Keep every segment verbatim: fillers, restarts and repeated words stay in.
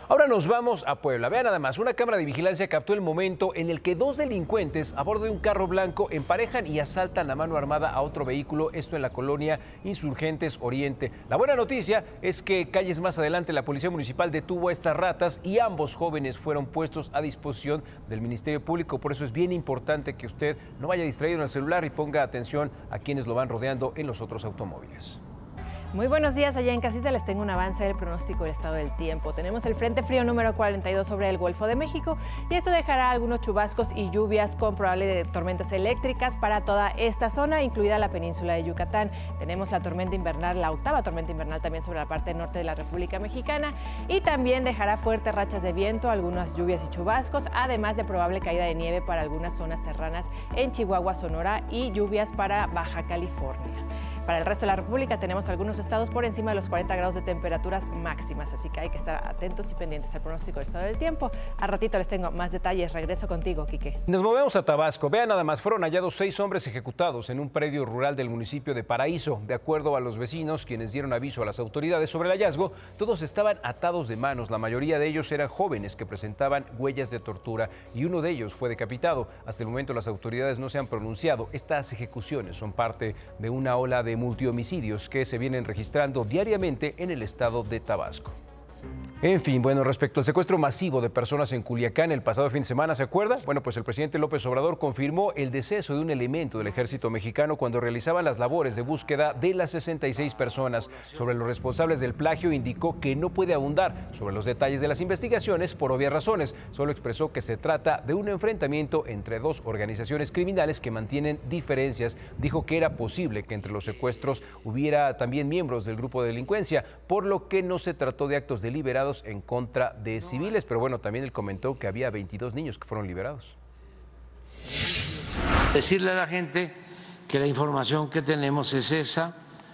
Ahora nos vamos a Puebla. Vean nada más, una cámara de vigilancia captó el momento en el que dos delincuentes a bordo de un carro blanco emparejan y asaltan a mano armada a otro vehículo, esto en la colonia Insurgentes Oriente. La buena noticia es que calles más adelante la Policía Municipal detuvo a estas ratas y ambos jóvenes fueron puestos a disposición del Ministerio Público. Por eso es bien importante que usted no vaya distraído en el celular y ponga atención a quienes lo van rodeando en los otros automóviles. Muy buenos días allá en casita, les tengo un avance del pronóstico del estado del tiempo. Tenemos el Frente Frío número cuarenta y dos sobre el Golfo de México y esto dejará algunos chubascos y lluvias con probable de tormentas eléctricas para toda esta zona, incluida la península de Yucatán. Tenemos la tormenta invernal, la octava tormenta invernal también sobre la parte norte de la República Mexicana y también dejará fuertes rachas de viento, algunas lluvias y chubascos, además de probable caída de nieve para algunas zonas serranas en Chihuahua, Sonora y lluvias para Baja California. Para el resto de la República tenemos algunos estados por encima de los cuarenta grados de temperaturas máximas, así que hay que estar atentos y pendientes al pronóstico del estado del tiempo. Al ratito les tengo más detalles. Regreso contigo, Quique. Nos movemos a Tabasco. Vean nada más, fueron hallados seis hombres ejecutados en un predio rural del municipio de Paraíso. De acuerdo a los vecinos, quienes dieron aviso a las autoridades sobre el hallazgo, todos estaban atados de manos. La mayoría de ellos eran jóvenes que presentaban huellas de tortura y uno de ellos fue decapitado. Hasta el momento las autoridades no se han pronunciado. Estas ejecuciones son parte de una ola de multihomicidios que se vienen registrando diariamente en el estado de Tabasco. En fin, bueno, respecto al secuestro masivo de personas en Culiacán el pasado fin de semana, ¿se acuerda? Bueno, pues el presidente López Obrador confirmó el deceso de un elemento del ejército mexicano cuando realizaban las labores de búsqueda de las sesenta y seis personas. Sobre los responsables del plagio, indicó que no puede abundar sobre los detalles de las investigaciones por obvias razones. Solo expresó que se trata de un enfrentamiento entre dos organizaciones criminales que mantienen diferencias. Dijo que era posible que entre los secuestros hubiera también miembros del grupo de delincuencia, por lo que no se trató de actos deliberados en contra de civiles, pero bueno, también él comentó que había veintidós niños que fueron liberados. Decirle a la gente que la información que tenemos es esa,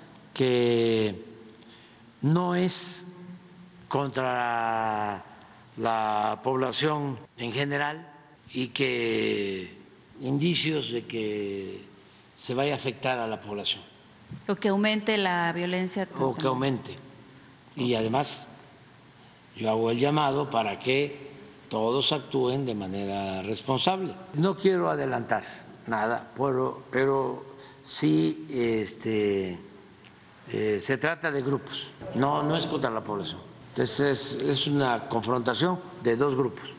que no es contra la población en general y que indicios de que se vaya a afectar a la población. O que aumente la violencia. O que aumente. Y además yo hago el llamado para que todos actúen de manera responsable. No quiero adelantar nada, pero, pero sí este, eh, se trata de grupos, no, no es contra la población. Entonces es, es una confrontación de dos grupos.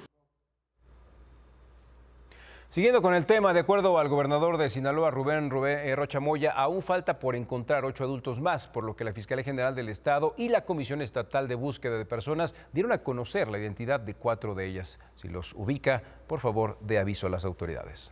Siguiendo con el tema, de acuerdo al gobernador de Sinaloa, Rubén, Rubén eh, Rocha Moya, aún falta por encontrar ocho adultos más, por lo que la Fiscalía General del Estado y la Comisión Estatal de Búsqueda de Personas dieron a conocer la identidad de cuatro de ellas. Si los ubica, por favor, dé aviso a las autoridades.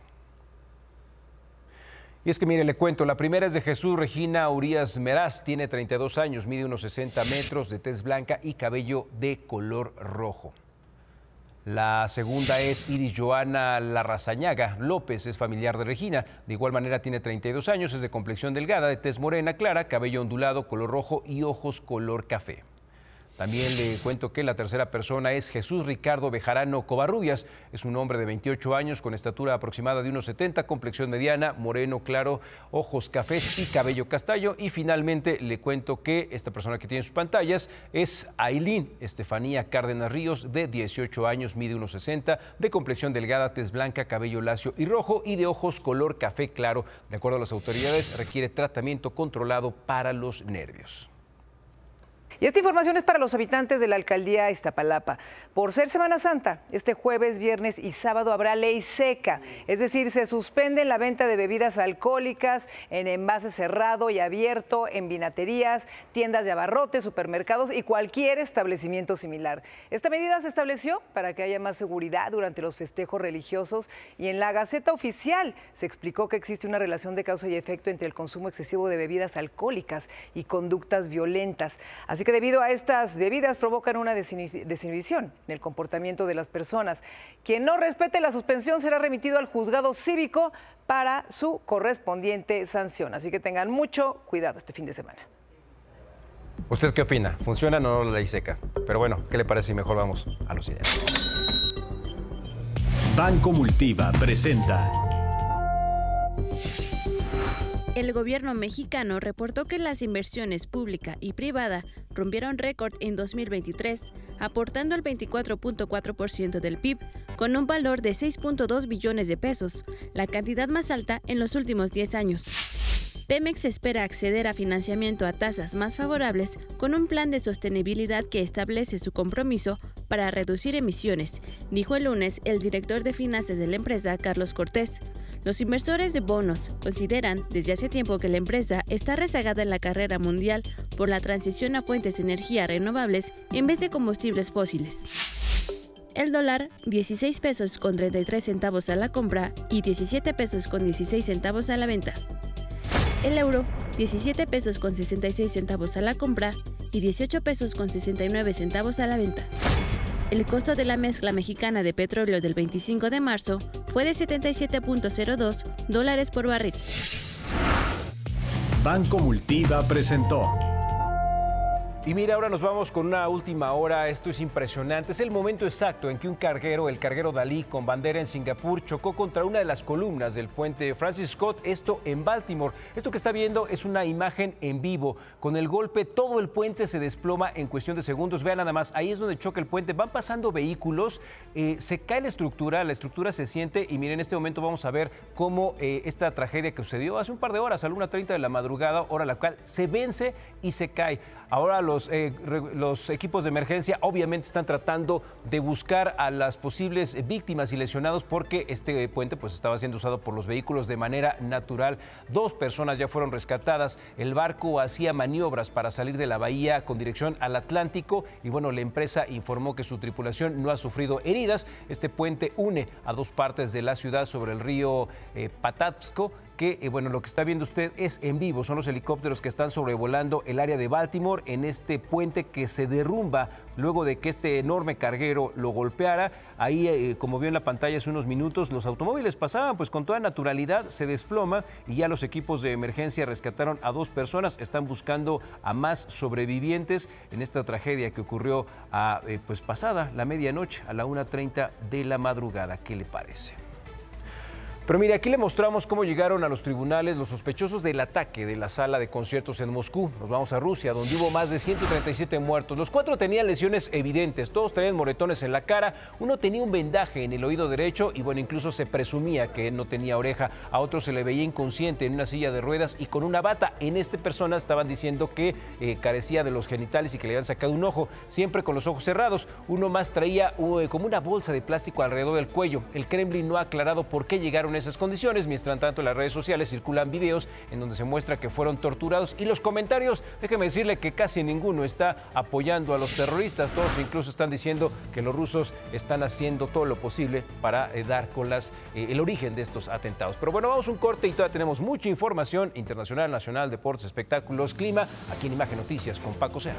Y es que mire, le cuento, la primera es de Jesús Regina Urias Meraz, tiene treinta y dos años, mide unos sesenta metros, de tez blanca y cabello de color rojo. La segunda es Iris Joana Larrazañaga López, es familiar de Regina. De igual manera tiene treinta y dos años, es de complexión delgada, de tez morena clara, cabello ondulado, color rojo y ojos color café. También le cuento que la tercera persona es Jesús Ricardo Bejarano Covarrubias. Es un hombre de veintiocho años con estatura aproximada de unos setenta, complexión mediana, moreno claro, ojos cafés y cabello castaño. Y finalmente le cuento que esta persona que tiene en sus pantallas es Ailín Estefanía Cárdenas Ríos, de dieciocho años, mide unos sesenta, de complexión delgada, tez blanca, cabello lacio y rojo y de ojos color café claro. De acuerdo a las autoridades, requiere tratamiento controlado para los nervios. Y esta información es para los habitantes de la alcaldía Iztapalapa. Por ser Semana Santa, este jueves, viernes y sábado habrá ley seca. Es decir, se suspende la venta de bebidas alcohólicas en envase cerrado y abierto, en vinaterías, tiendas de abarrotes, supermercados y cualquier establecimiento similar. Esta medida se estableció para que haya más seguridad durante los festejos religiosos y en la Gaceta Oficial se explicó que existe una relación de causa y efecto entre el consumo excesivo de bebidas alcohólicas y conductas violentas. Así que debido a estas bebidas provocan una desinhibición en el comportamiento de las personas. Quien no respete la suspensión será remitido al juzgado cívico para su correspondiente sanción. Así que tengan mucho cuidado este fin de semana. ¿Usted qué opina? ¿Funciona o no la ley seca? Pero bueno, ¿qué le parece si mejor vamos a los ideas? Banco Multiva presenta El gobierno mexicano reportó que las inversiones pública y privada rompieron récord en dos mil veintitrés, aportando el veinticuatro punto cuatro por ciento del P I B, con un valor de seis punto dos billones de pesos, la cantidad más alta en los últimos diez años. Pemex espera acceder a financiamiento a tasas más favorables con un plan de sostenibilidad que establece su compromiso para reducir emisiones, dijo el lunes el director de finanzas de la empresa, Carlos Cortés. Los inversores de bonos consideran desde hace tiempo que la empresa está rezagada en la carrera mundial por la transición a fuentes de energía renovables en vez de combustibles fósiles. El dólar, dieciséis pesos con treinta y tres centavos a la compra y diecisiete pesos con dieciséis centavos a la venta. El euro, diecisiete pesos con sesenta y seis centavos a la compra y dieciocho pesos con sesenta y nueve centavos a la venta. El costo de la mezcla mexicana de petróleo del veinticinco de marzo fue de setenta y siete punto cero dos dólares por barril. Banco Multiva presentó. Y mira, ahora nos vamos con una última hora. Esto es impresionante. Es el momento exacto en que un carguero, el carguero Dalí, con bandera en Singapur, chocó contra una de las columnas del puente Francis Scott, esto en Baltimore. Esto que está viendo es una imagen en vivo. Con el golpe, todo el puente se desploma en cuestión de segundos. Vean nada más, ahí es donde choca el puente. Van pasando vehículos, eh, se cae la estructura, la estructura se siente. Y miren, en este momento vamos a ver cómo eh, esta tragedia que sucedió hace un par de horas, a la una treinta de la madrugada, hora la cual se vence y se cae. Ahora los, eh, los equipos de emergencia obviamente están tratando de buscar a las posibles víctimas y lesionados porque este puente pues estaba siendo usado por los vehículos de manera natural. Dos personas ya fueron rescatadas. El barco hacía maniobras para salir de la bahía con dirección al Atlántico y bueno, la empresa informó que su tripulación no ha sufrido heridas. Este puente une a dos partes de la ciudad sobre el río eh, Patapsco, que eh, bueno, lo que está viendo usted es en vivo, son los helicópteros que están sobrevolando el área de Baltimore en este puente que se derrumba luego de que este enorme carguero lo golpeara. Ahí, eh, como vio en la pantalla hace unos minutos, los automóviles pasaban pues con toda naturalidad, se desploma y ya los equipos de emergencia rescataron a dos personas, están buscando a más sobrevivientes en esta tragedia que ocurrió a, eh, pues pasada la medianoche, a la una treinta de la madrugada. ¿Qué le parece? Pero mire, aquí le mostramos cómo llegaron a los tribunales los sospechosos del ataque de la sala de conciertos en Moscú. Nos vamos a Rusia, donde hubo más de ciento treinta y siete muertos. Los cuatro tenían lesiones evidentes, todos tenían moretones en la cara, uno tenía un vendaje en el oído derecho y bueno, incluso se presumía que no tenía oreja. A otro se le veía inconsciente en una silla de ruedas y con una bata. En esta persona estaban diciendo que eh, carecía de los genitales y que le habían sacado un ojo, siempre con los ojos cerrados. Uno más traía uh, como una bolsa de plástico alrededor del cuello. El Kremlin no ha aclarado por qué llegaron en esas condiciones. Mientras tanto, en las redes sociales circulan videos en donde se muestra que fueron torturados y los comentarios, déjeme decirle que casi ninguno está apoyando a los terroristas. Todos incluso están diciendo que los rusos están haciendo todo lo posible para eh, dar con las, eh, el origen de estos atentados. Pero bueno, vamos a un corte y todavía tenemos mucha información internacional, nacional, deportes, espectáculos, clima, aquí en Imagen Noticias con Paco Sea.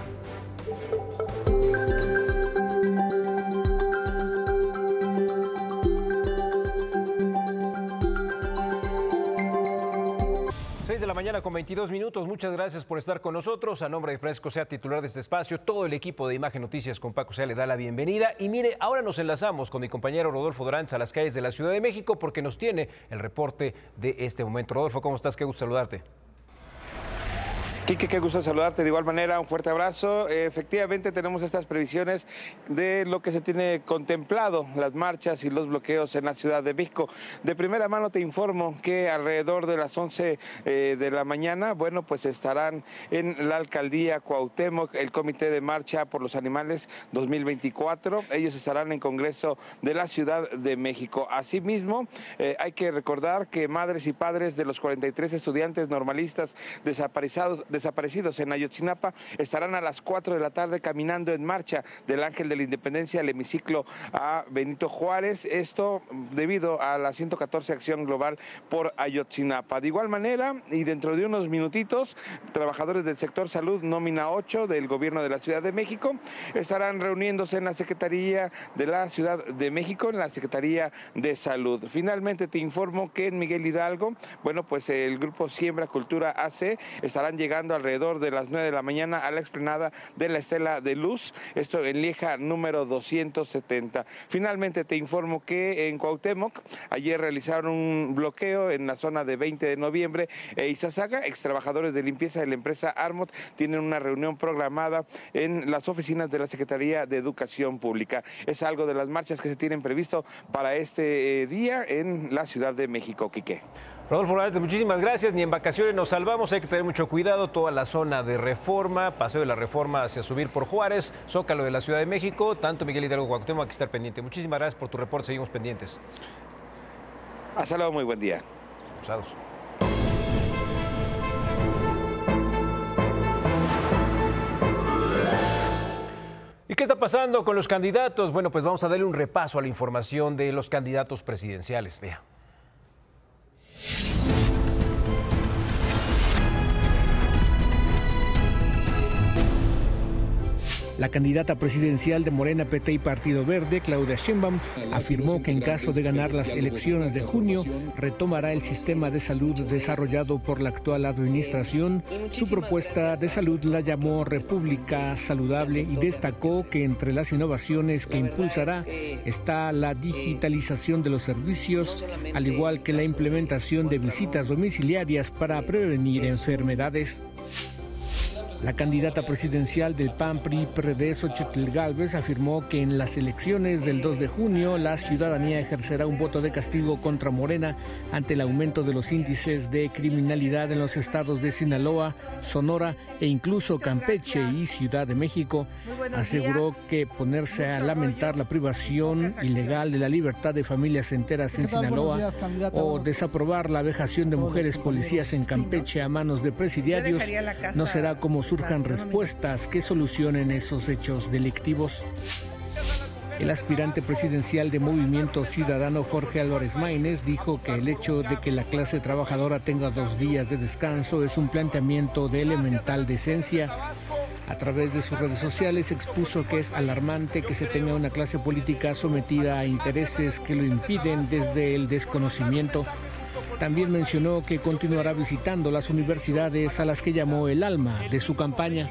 seis de la mañana con veintidós minutos. Muchas gracias por estar con nosotros. A nombre de Fresco Sea, titular de este espacio, todo el equipo de Imagen Noticias con Paco Sea le da la bienvenida. Y mire, ahora nos enlazamos con mi compañero Rodolfo Doranz a las calles de la Ciudad de México porque nos tiene el reporte de este momento. Rodolfo, ¿cómo estás? Qué gusto saludarte. Quique, qué gusto saludarte. De igual manera, un fuerte abrazo. Efectivamente, tenemos estas previsiones de lo que se tiene contemplado, las marchas y los bloqueos en la Ciudad de México. De primera mano te informo que alrededor de las once eh, de la mañana, bueno, pues estarán en la Alcaldía Cuauhtémoc el Comité de Marcha por los Animales dos mil veinticuatro. Ellos estarán en Congreso de la Ciudad de México. Asimismo, eh, hay que recordar que madres y padres de los cuarenta y tres estudiantes normalistas desaparecidos desaparecidos en Ayotzinapa estarán a las cuatro de la tarde caminando en marcha del Ángel de la Independencia al hemiciclo a Benito Juárez, esto debido a la ciento catorce Acción Global por Ayotzinapa. De igual manera, y dentro de unos minutitos, trabajadores del sector salud nómina ocho del Gobierno de la Ciudad de México estarán reuniéndose en la Secretaría de la Ciudad de México, en la Secretaría de Salud. Finalmente te informo que en Miguel Hidalgo, bueno, pues el grupo Siembra Cultura A C estarán llegando llegando alrededor de las nueve de la mañana a la explanada de la Estela de Luz, esto en Lieja número doscientos setenta. Finalmente te informo que en Cuauhtémoc ayer realizaron un bloqueo en la zona de veinte de noviembre e Izazaga. Ex trabajadores de limpieza de la empresa Armot tienen una reunión programada en las oficinas de la Secretaría de Educación Pública. Es algo de las marchas que se tienen previsto para este eh, día en la Ciudad de México, Quique. Rodolfo Morales, muchísimas gracias. Ni en vacaciones nos salvamos, hay que tener mucho cuidado. Toda la zona de Reforma, Paseo de la Reforma hacia subir por Juárez, Zócalo de la Ciudad de México, tanto Miguel Hidalgo, Cuauhtémoc, hay que estar pendiente. Muchísimas gracias por tu reporte, seguimos pendientes. Hasta luego, muy buen día. Usados. ¿Y qué está pasando con los candidatos? Bueno, pues vamos a darle un repaso a la información de los candidatos presidenciales. Vea. La candidata presidencial de Morena, P T y Partido Verde, Claudia Sheinbaum, afirmó que en caso de ganar las elecciones de junio, retomará el sistema de salud desarrollado por la actual administración. Su propuesta de salud la llamó República Saludable y destacó que entre las innovaciones que impulsará está la digitalización de los servicios, al igual que la implementación de visitas domiciliarias para prevenir enfermedades. La candidata presidencial del P A N P R I P R D, Xochitl Gálvez, afirmó que en las elecciones del dos de junio la ciudadanía ejercerá un voto de castigo contra Morena ante el aumento de los índices de criminalidad en los estados de Sinaloa, Sonora e incluso Campeche y Ciudad de México. Aseguró que ponerse a lamentar la privación ilegal de la libertad de familias enteras en Sinaloa o desaprobar la vejación de mujeres policías en Campeche a manos de presidiarios no será como surjan respuestas que solucionen esos hechos delictivos. El aspirante presidencial de Movimiento Ciudadano, Jorge Álvarez Maínez, dijo que el hecho de que la clase trabajadora tenga dos días de descanso es un planteamiento de elemental decencia. A través de sus redes sociales expuso que es alarmante que se tenga una clase política sometida a intereses que lo impiden desde el desconocimiento. También mencionó que continuará visitando las universidades a las que llamó el alma de su campaña.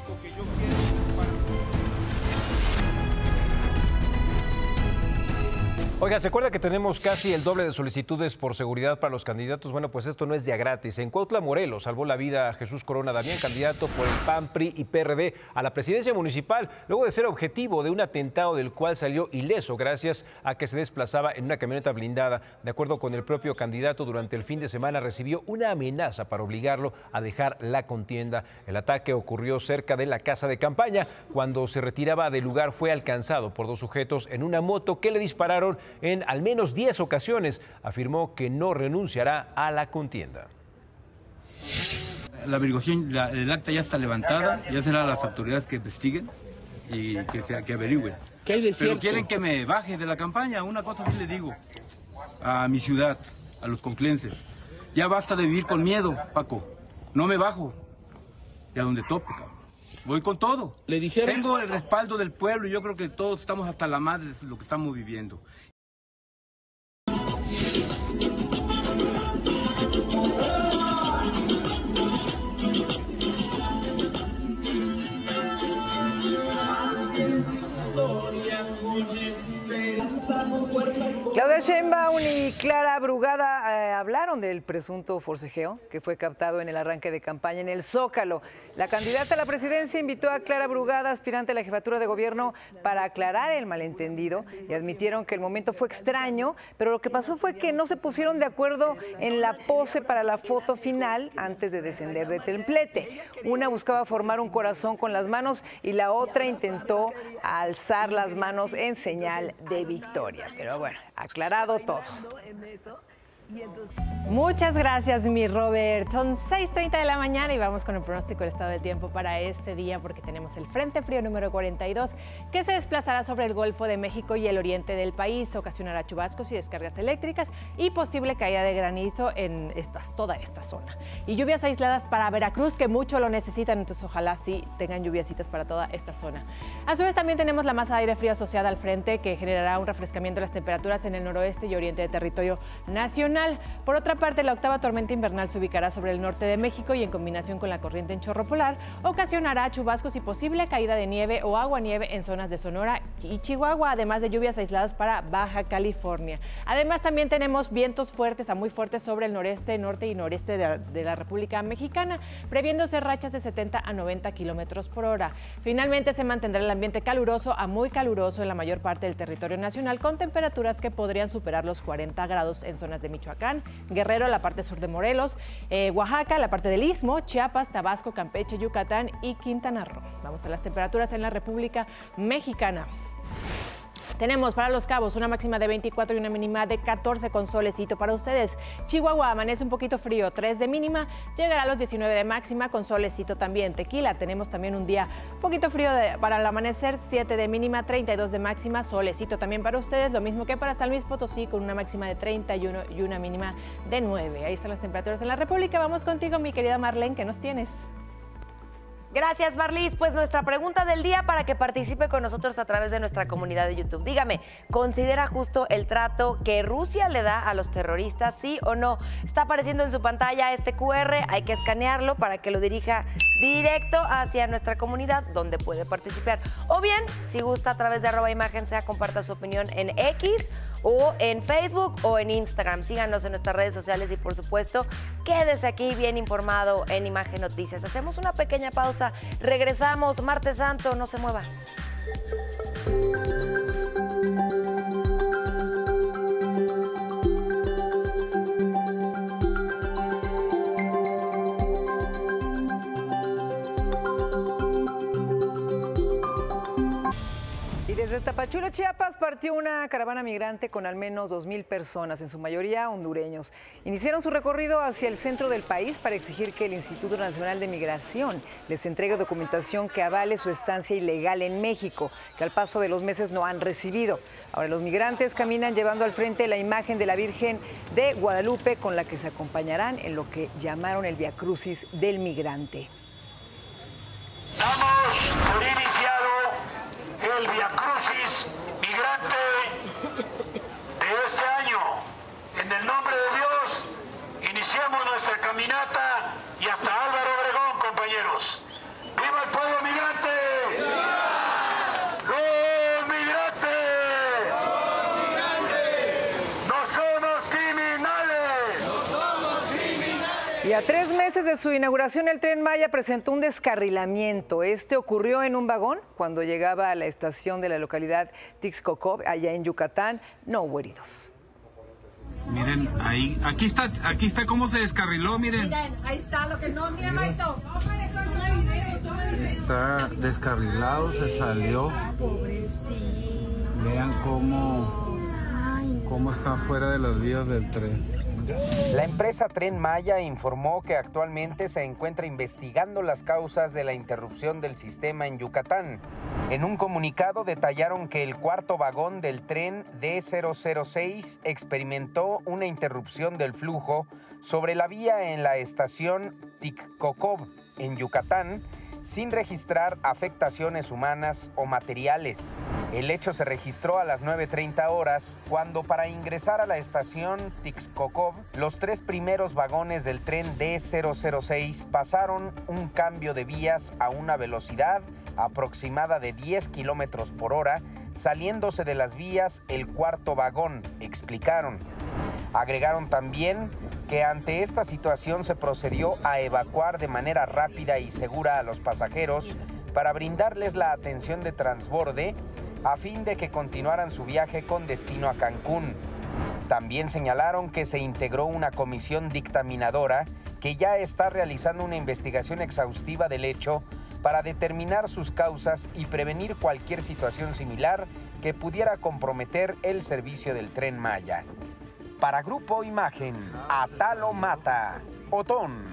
Oiga, ¿se acuerda que tenemos casi el doble de solicitudes por seguridad para los candidatos? Bueno, pues esto no es día gratis. En Cuautla, Morelos, salvó la vida a Jesús Corona Damián, candidato por el P A N, P R I y P R D a la presidencia municipal, luego de ser objetivo de un atentado del cual salió ileso gracias a que se desplazaba en una camioneta blindada. De acuerdo con el propio candidato, durante el fin de semana recibió una amenaza para obligarlo a dejar la contienda. El ataque ocurrió cerca de la casa de campaña. Cuando se retiraba del lugar fue alcanzado por dos sujetos en una moto que le dispararon en al menos diez ocasiones. Afirmó que no renunciará a la contienda. La averiguación, la, el acta ya está levantada, ya serán las autoridades que investiguen y que, sea, que averigüen. ¿Qué hay de Pero quieren que me baje de la campaña, una cosa sí le digo a mi ciudad, a los conclenses. Ya basta de vivir con miedo, Paco, no me bajo, y a donde tope, cabrón. Voy con todo. ¿Le dijeron? Tengo el respaldo del pueblo y yo creo que todos estamos hasta la madre de lo que estamos viviendo. Claudia Sheinbaum y Clara Brugada eh, hablaron del presunto forcejeo que fue captado en el arranque de campaña en el Zócalo. La candidata a la presidencia invitó a Clara Brugada, aspirante a la jefatura de gobierno, para aclarar el malentendido y admitieron que el momento fue extraño, pero lo que pasó fue que no se pusieron de acuerdo en la pose para la foto final antes de descender de templete. Una buscaba formar un corazón con las manos y la otra intentó alzar las manos en señal de victoria. Pero bueno, aclarado todo. Muchas gracias, mi Robert. Son seis treinta de la mañana y vamos con el pronóstico del estado del tiempo para este día, porque tenemos el Frente Frío número cuarenta y dos que se desplazará sobre el Golfo de México y el oriente del país. Ocasionará chubascos y descargas eléctricas y posible caída de granizo en estas, toda esta zona. Y lluvias aisladas para Veracruz, que mucho lo necesitan, entonces ojalá sí tengan lluviacitas para toda esta zona. A su vez también tenemos la masa de aire frío asociada al frente, que generará un refrescamiento de las temperaturas en el noroeste y oriente del territorio nacional. nacional. Por otra parte, la octava tormenta invernal se ubicará sobre el norte de México y en combinación con la corriente en chorro polar, ocasionará chubascos y posible caída de nieve o aguanieve en zonas de Sonora y Chihuahua, además de lluvias aisladas para Baja California. Además, también tenemos vientos fuertes a muy fuertes sobre el noreste, norte y noreste de la, de la República Mexicana, previéndose rachas de setenta a noventa kilómetros por hora. Finalmente, se mantendrá el ambiente caluroso a muy caluroso en la mayor parte del territorio nacional, con temperaturas que podrían superar los cuarenta grados en zonas de Michoacán, Guerrero, la parte sur de Morelos, eh, Oaxaca, la parte del Istmo, Chiapas, Tabasco, Campeche, Yucatán y Quintana Roo. Vamos a las temperaturas en la República Mexicana. Tenemos para Los Cabos una máxima de veinticuatro y una mínima de catorce con solecito para ustedes. Chihuahua amanece un poquito frío, tres de mínima, llegará a los diecinueve de máxima con solecito también. Tequila, tenemos también un día un poquito frío de, para el amanecer, siete de mínima, treinta y dos de máxima, solecito también para ustedes, lo mismo que para San Luis Potosí con una máxima de treinta y uno y una mínima de nueve. Ahí están las temperaturas en la República. Vamos contigo, mi querida Marlene, ¿qué nos tienes? Gracias, Marlis. Pues nuestra pregunta del día para que participe con nosotros a través de nuestra comunidad de YouTube. Dígame, ¿considera justo el trato que Rusia le da a los terroristas, sí o no? Está apareciendo en su pantalla este cu erre, hay que escanearlo para que lo dirija directo hacia nuestra comunidad donde puede participar. O bien, si gusta, a través de arroba imagen sea, comparta su opinión en X o en Facebook o en Instagram. Síganos en nuestras redes sociales y, por supuesto, quédese aquí bien informado en Imagen Noticias. Hacemos una pequeña pausa. Regresamos, martes santo, no se mueva. Desde Tapachula, Chiapas, partió una caravana migrante con al menos dos mil personas, en su mayoría hondureños. Iniciaron su recorrido hacia el centro del país para exigir que el Instituto Nacional de Migración les entregue documentación que avale su estancia ilegal en México, que al paso de los meses no han recibido. Ahora los migrantes caminan llevando al frente la imagen de la Virgen de Guadalupe, con la que se acompañarán en lo que llamaron el Viacrucis del Migrante. Damos por iniciado el Viacrucis Migrante de este año. En el nombre de Dios, iniciamos nuestra caminata y hasta Álvaro Obregón, compañeros. ¡Viva el pueblo migrante! ¡Viva! ¡Los migrantes! ¡Los migrantes! ¡No somos criminales! ¡No somos criminales! Y a tres meses de su inauguración, el Tren Maya presentó un descarrilamiento. Este ocurrió en un vagón cuando llegaba a la estación de la localidad Tixkokob, allá en Yucatán. No hubo heridos. Miren, ahí, aquí está, aquí está cómo se descarriló, miren. Miren, ahí está lo que no, miren, Maito. Está descarrilado, se salió. Vean cómo, cómo está fuera de las vías del tren. La empresa Tren Maya informó que actualmente se encuentra investigando las causas de la interrupción del sistema en Yucatán. En un comunicado detallaron que el cuarto vagón del tren D cero cero seis experimentó una interrupción del flujo sobre la vía en la estación Tixkokob, en Yucatán, sin registrar afectaciones humanas o materiales. El hecho se registró a las nueve treinta horas, cuando para ingresar a la estación Tixkokob, los tres primeros vagones del tren D cero cero seis pasaron un cambio de vías a una velocidad aproximada de diez kilómetros por hora, saliéndose de las vías el cuarto vagón, explicaron. Agregaron también que ante esta situación se procedió a evacuar de manera rápida y segura a los pasajeros para brindarles la atención de transborde a fin de que continuaran su viaje con destino a Cancún. También señalaron que se integró una comisión dictaminadora que ya está realizando una investigación exhaustiva del hecho para determinar sus causas y prevenir cualquier situación similar que pudiera comprometer el servicio del Tren Maya. Para Grupo Imagen, Atalo Mata, Otón.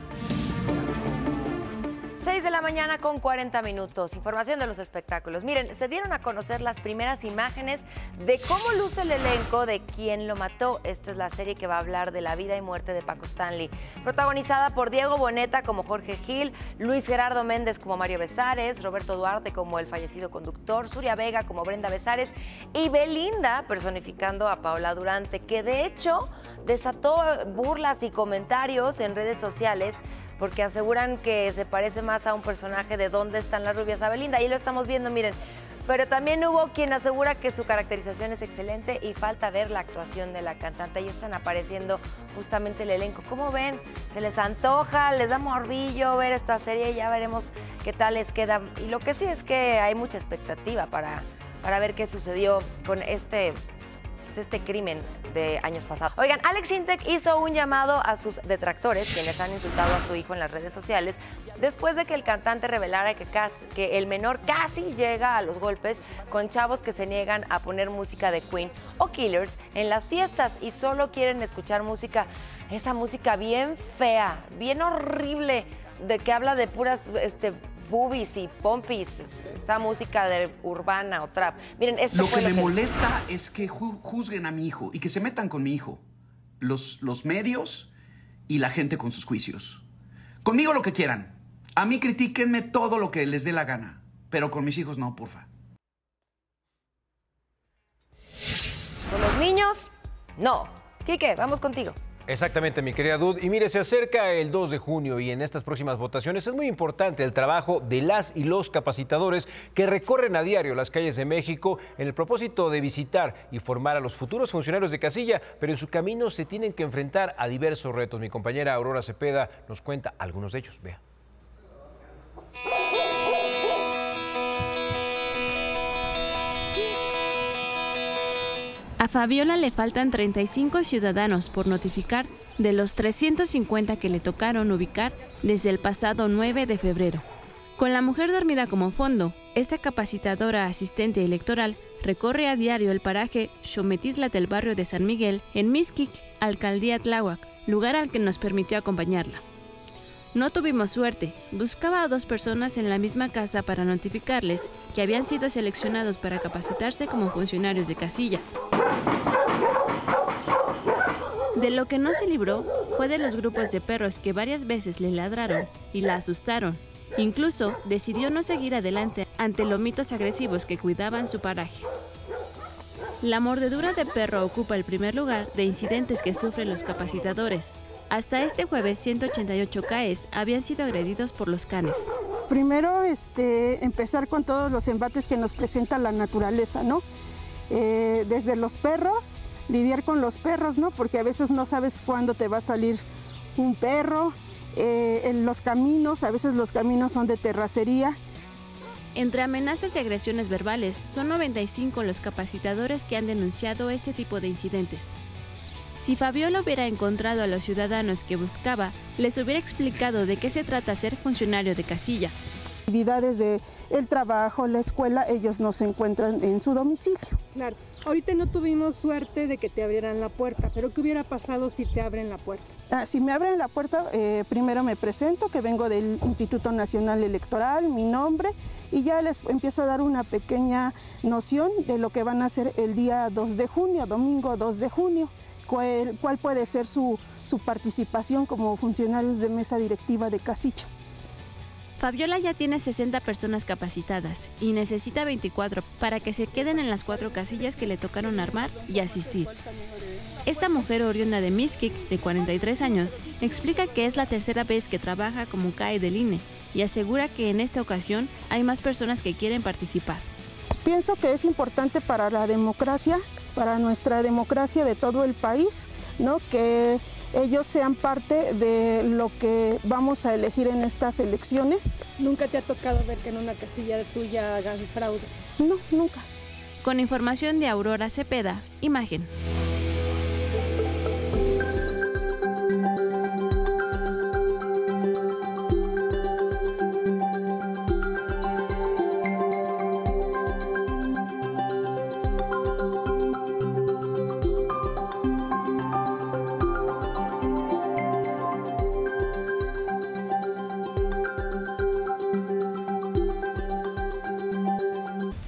seis de la mañana con cuarenta minutos. Información de los espectáculos. Miren, se dieron a conocer las primeras imágenes de cómo luce el elenco de Quién lo mató. Esta es la serie que va a hablar de la vida y muerte de Paco Stanley. Protagonizada por Diego Boneta como Jorge Gil, Luis Gerardo Méndez como Mario Besares, Roberto Duarte como el fallecido conductor, Zuria Vega como Brenda Besares y Belinda personificando a Paola Durante, que de hecho desató burlas y comentarios en redes sociales porque aseguran que se parece más a un personaje de ¿Dónde están las rubias? A Belinda. Ahí lo estamos viendo, miren. Pero también hubo quien asegura que su caracterización es excelente y falta ver la actuación de la cantante. Ahí están apareciendo justamente el elenco. ¿Cómo ven? ¿Se les antoja? ¿Les da morbillo ver esta serie? Ya veremos qué tal les queda. Y lo que sí es que hay mucha expectativa para, para ver qué sucedió con este... este crimen de años pasados. Oigan, Alex Intec hizo un llamado a sus detractores, quienes han insultado a su hijo en las redes sociales, después de que el cantante revelara que, casi, que el menor casi llega a los golpes con chavos que se niegan a poner música de Queen o Killers en las fiestas y solo quieren escuchar música, esa música bien fea, bien horrible, de que habla de puras... este boobies y pompis, esa música de urbana o trap. Miren, esto lo fue que lo me que... molesta es que ju juzguen a mi hijo y que se metan con mi hijo. Los, los medios y la gente con sus juicios. Conmigo lo que quieran. A mí critíquenme todo lo que les dé la gana. Pero con mis hijos no, porfa. Con los niños, no. Quique, vamos contigo. Exactamente, mi querida Dud. Y mire, se acerca el dos de junio y en estas próximas votaciones es muy importante el trabajo de las y los capacitadores que recorren a diario las calles de México en el propósito de visitar y formar a los futuros funcionarios de casilla, pero en su camino se tienen que enfrentar a diversos retos. Mi compañera Aurora Cepeda nos cuenta algunos de ellos. Vea. A Fabiola le faltan treinta y cinco ciudadanos por notificar de los trescientos cincuenta que le tocaron ubicar desde el pasado nueve de febrero. Con la mujer dormida como fondo, esta capacitadora asistente electoral recorre a diario el paraje Xometitla del barrio de San Miguel, en Mixquic, alcaldía Tláhuac, lugar al que nos permitió acompañarla. No tuvimos suerte, buscaba a dos personas en la misma casa para notificarles que habían sido seleccionados para capacitarse como funcionarios de casilla. De lo que no se libró fue de los grupos de perros que varias veces le ladraron y la asustaron. Incluso decidió no seguir adelante ante lomitos agresivos que cuidaban su paraje. La mordedura de perro ocupa el primer lugar de incidentes que sufren los capacitadores. Hasta este jueves, ciento ochenta y ocho caes habían sido agredidos por los canes. Primero, este, empezar con todos los embates que nos presenta la naturaleza, ¿no? Eh, desde los perros, lidiar con los perros, ¿no? Porque a veces no sabes cuándo te va a salir un perro. Eh, en los caminos, a veces los caminos son de terracería. Entre amenazas y agresiones verbales, son noventa y cinco los capacitadores que han denunciado este tipo de incidentes. Si Fabiola hubiera encontrado a los ciudadanos que buscaba, les hubiera explicado de qué se trata ser funcionario de casilla. Actividades de el trabajo, la escuela, ellos no se encuentran en su domicilio. Claro, ahorita no tuvimos suerte de que te abrieran la puerta, pero ¿qué hubiera pasado si te abren la puerta? Ah, si me abren la puerta, eh, primero me presento, que vengo del Instituto Nacional Electoral, mi nombre, y ya les empiezo a dar una pequeña noción de lo que van a hacer el día dos de junio, domingo dos de junio. Cuál, cuál puede ser su, su participación como funcionarios de mesa directiva de casilla. Fabiola ya tiene sesenta personas capacitadas y necesita veinticuatro para que se queden en las cuatro casillas que le tocaron armar y asistir. Esta mujer oriunda de Mixquic, de cuarenta y tres años, explica que es la tercera vez que trabaja como C A E del I N E y asegura que en esta ocasión hay más personas que quieren participar. Pienso que es importante para la democracia, para nuestra democracia de todo el país, ¿no? Que ellos sean parte de lo que vamos a elegir en estas elecciones. ¿Nunca te ha tocado ver que en una casilla tuya hagan fraude? No, nunca. Con información de Aurora Cepeda, Imagen. Faltan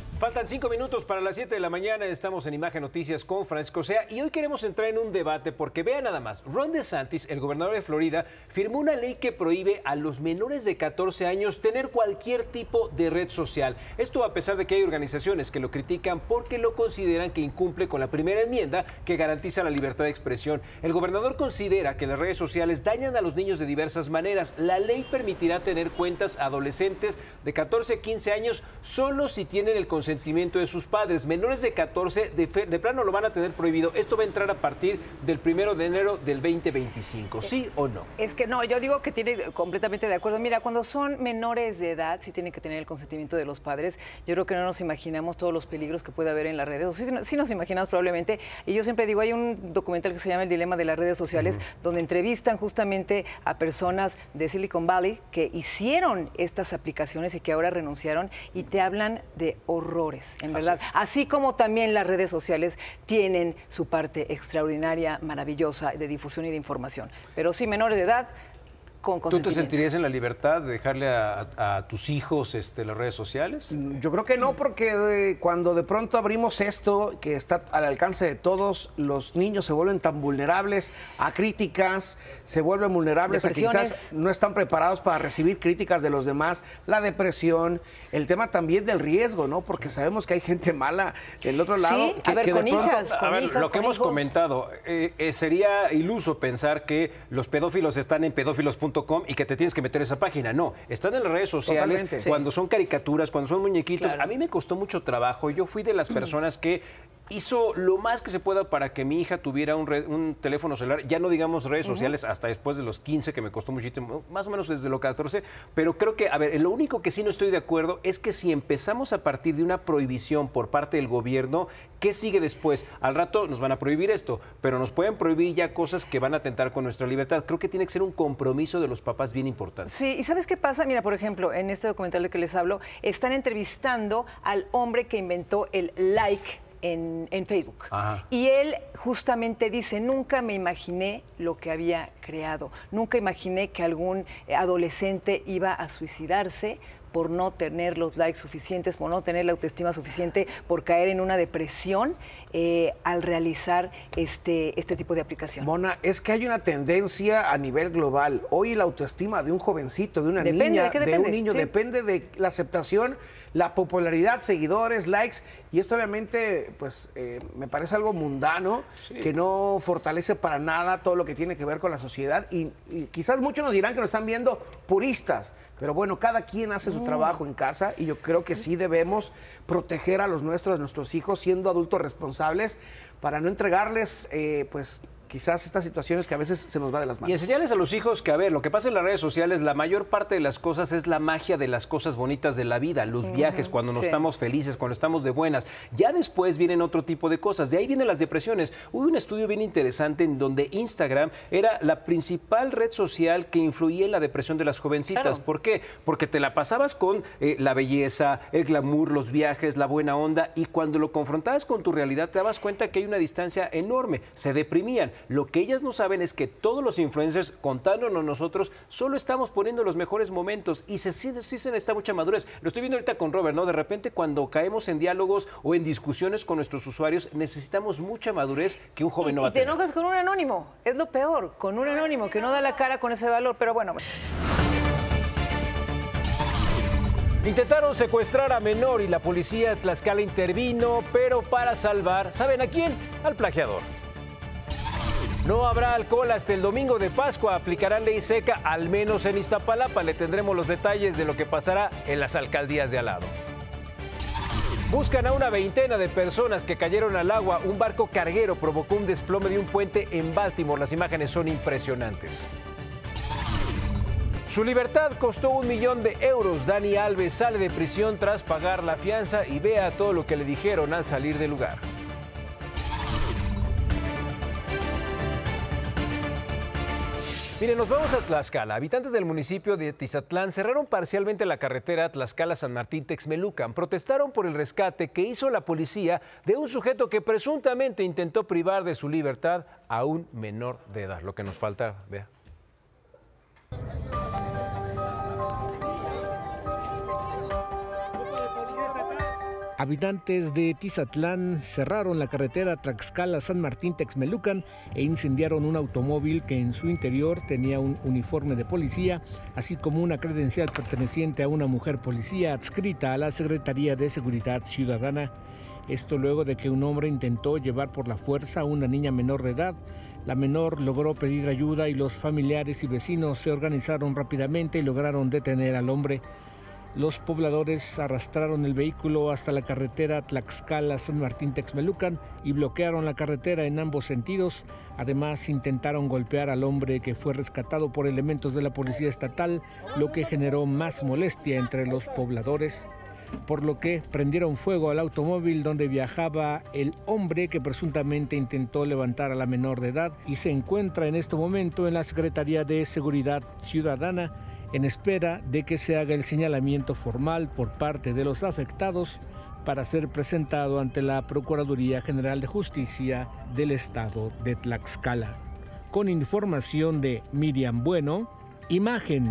Faltan cinco minutos para las siete de la mañana. Estamos en Imagen Noticias con Francisco Sea y hoy queremos entrar en un debate porque vean nada más. Ron DeSantis, el gobernador de Florida, firmó una ley que prohíbe a los menores de catorce años tener cualquier tipo de red social. Esto a pesar de que hay organizaciones que lo critican porque lo consideran que incumple con la primera enmienda que garantiza la libertad de expresión. El gobernador considera que las redes sociales dañan a los niños de diversas maneras. La ley permitirá tener cuentas a adolescentes de catorce a quince años solo si tienen el consentimiento de sus padres. Menores de catorce de, de plano lo van a tener prohibido. Esto va a entrar a partir del primero de enero del veinte veinticinco. ¿Sí o no? Es que no, yo digo que tiene completamente de acuerdo. Mira, cuando son menores de edad, sí tienen que tener el consentimiento de los padres. Yo creo que no nos imaginamos todos los peligros que puede haber en las redes. O sí, sí nos imaginamos probablemente. Y yo siempre digo, hay un documental que se llama El dilema de las redes sociales, uh-huh. donde entrevistan justamente a personas de Silicon Valley que hicieron estas aplicaciones y que ahora renunciaron y te hablan de horrores, en verdad. Así, Así como también las redes sociales tienen su parte extraordinaria, maravillosa de difusión y de información. Pero sí, menores de edad, con consentimiento. ¿Tú te sentirías en la libertad de dejarle a, a, a tus hijos este, las redes sociales? Yo creo que no, porque eh, cuando de pronto abrimos esto, que está al alcance de todos, los niños se vuelven tan vulnerables a críticas, se vuelven vulnerables a que quizás no están preparados para recibir críticas de los demás, la depresión, el tema también del riesgo, ¿no? Porque sabemos que hay gente mala del otro lado. Sí, que, a ver, que con de pronto... hijas, con a ver, hijas, lo que con hemos hijos. comentado, eh, eh, sería iluso pensar que los pedófilos están en pedófilos punto com y que te tienes que meter a esa página. No, están en las redes sociales. Totalmente. Cuando sí. son caricaturas, cuando son muñequitos. Claro. A mí me costó mucho trabajo. Yo fui de las personas que hizo lo más que se pueda para que mi hija tuviera un, re, un teléfono celular, ya no digamos redes uh-huh. sociales, hasta después de los quince, que me costó muchísimo, más o menos desde los catorce, pero creo que, a ver, lo único que sí no estoy de acuerdo es que si empezamos a partir de una prohibición por parte del gobierno, ¿qué sigue después? Al rato nos van a prohibir esto, pero nos pueden prohibir ya cosas que van a atentar con nuestra libertad. Creo que tiene que ser un compromiso de los papás bien importante. Sí, ¿y sabes qué pasa? Mira, por ejemplo, en este documental de que les hablo, están entrevistando al hombre que inventó el like En, en Facebook. Ajá. Y él justamente dice, nunca me imaginé lo que había creado, nunca imaginé que algún adolescente iba a suicidarse por no tener los likes suficientes, por no tener la autoestima suficiente, por caer en una depresión eh, al realizar este, este tipo de aplicación. Mona, es que hay una tendencia a nivel global. Hoy la autoestima de un jovencito, de una depende, niña, ¿de, qué de depende? un niño, sí. depende de la aceptación, la popularidad, seguidores, likes, y esto obviamente pues eh, me parece algo mundano, sí. que no fortalece para nada todo lo que tiene que ver con la sociedad, y, y quizás muchos nos dirán que nos están viendo puristas, pero bueno, cada quien hace su mm. trabajo en casa, y yo creo que sí debemos proteger a los nuestros, a nuestros hijos, siendo adultos responsables, para no entregarles eh, pues quizás estas situaciones que a veces se nos va de las manos. Y enseñarles a los hijos que, a ver, lo que pasa en las redes sociales, la mayor parte de las cosas es la magia de las cosas bonitas de la vida, los uh-huh. viajes, cuando nos sí. estamos felices, cuando estamos de buenas. Ya después vienen otro tipo de cosas, de ahí vienen las depresiones. Hubo un estudio bien interesante en donde Instagram era la principal red social que influía en la depresión de las jovencitas. Claro. ¿Por qué? Porque te la pasabas con eh, la belleza, el glamour, los viajes, la buena onda, y cuando lo confrontabas con tu realidad te dabas cuenta que hay una distancia enorme, se deprimían. Lo que ellas no saben es que todos los influencers, contándonos nosotros, solo estamos poniendo los mejores momentos y se, sí, sí se necesita mucha madurez. Lo estoy viendo ahorita con Robert, ¿no? De repente cuando caemos en diálogos o en discusiones con nuestros usuarios, necesitamos mucha madurez que un joven y, no va a tener. Y te enojas con un anónimo, es lo peor, con un anónimo que no da la cara con ese valor, pero bueno. Intentaron secuestrar a menor y la policía de Tlaxcala intervino, pero para salvar, ¿saben a quién? Al plagiador. No habrá alcohol hasta el domingo de Pascua. Aplicarán ley seca, al menos en Iztapalapa. Le tendremos los detalles de lo que pasará en las alcaldías de al lado. Buscan a una veintena de personas que cayeron al agua. Un barco carguero provocó un desplome de un puente en Baltimore. Las imágenes son impresionantes. Su libertad costó un millón de euros. Dani Alves sale de prisión tras pagar la fianza y vea todo lo que le dijeron al salir del lugar. Miren, nos vamos a Tlaxcala. Habitantes del municipio de Tizatlán cerraron parcialmente la carretera Tlaxcala-San Martín-Texmelucan. Protestaron por el rescate que hizo la policía de un sujeto que presuntamente intentó privar de su libertad a un menor de edad. Lo que nos falta, vea. Habitantes de Tizatlán cerraron la carretera Tlaxcala-San Martín-Texmelucan e incendiaron un automóvil que en su interior tenía un uniforme de policía, así como una credencial perteneciente a una mujer policía adscrita a la Secretaría de Seguridad Ciudadana. Esto luego de que un hombre intentó llevar por la fuerza a una niña menor de edad. La menor logró pedir ayuda y los familiares y vecinos se organizaron rápidamente y lograron detener al hombre. Los pobladores arrastraron el vehículo hasta la carretera Tlaxcala-San Martín-Texmelucan y bloquearon la carretera en ambos sentidos. Además, intentaron golpear al hombre, que fue rescatado por elementos de la policía estatal, lo que generó más molestia entre los pobladores, por lo que prendieron fuego al automóvil donde viajaba el hombre que presuntamente intentó levantar a la menor de edad y se encuentra en este momento en la Secretaría de Seguridad Ciudadana, en espera de que se haga el señalamiento formal por parte de los afectados para ser presentado ante la Procuraduría General de Justicia del Estado de Tlaxcala. Con información de Miriam Bueno, Imagen.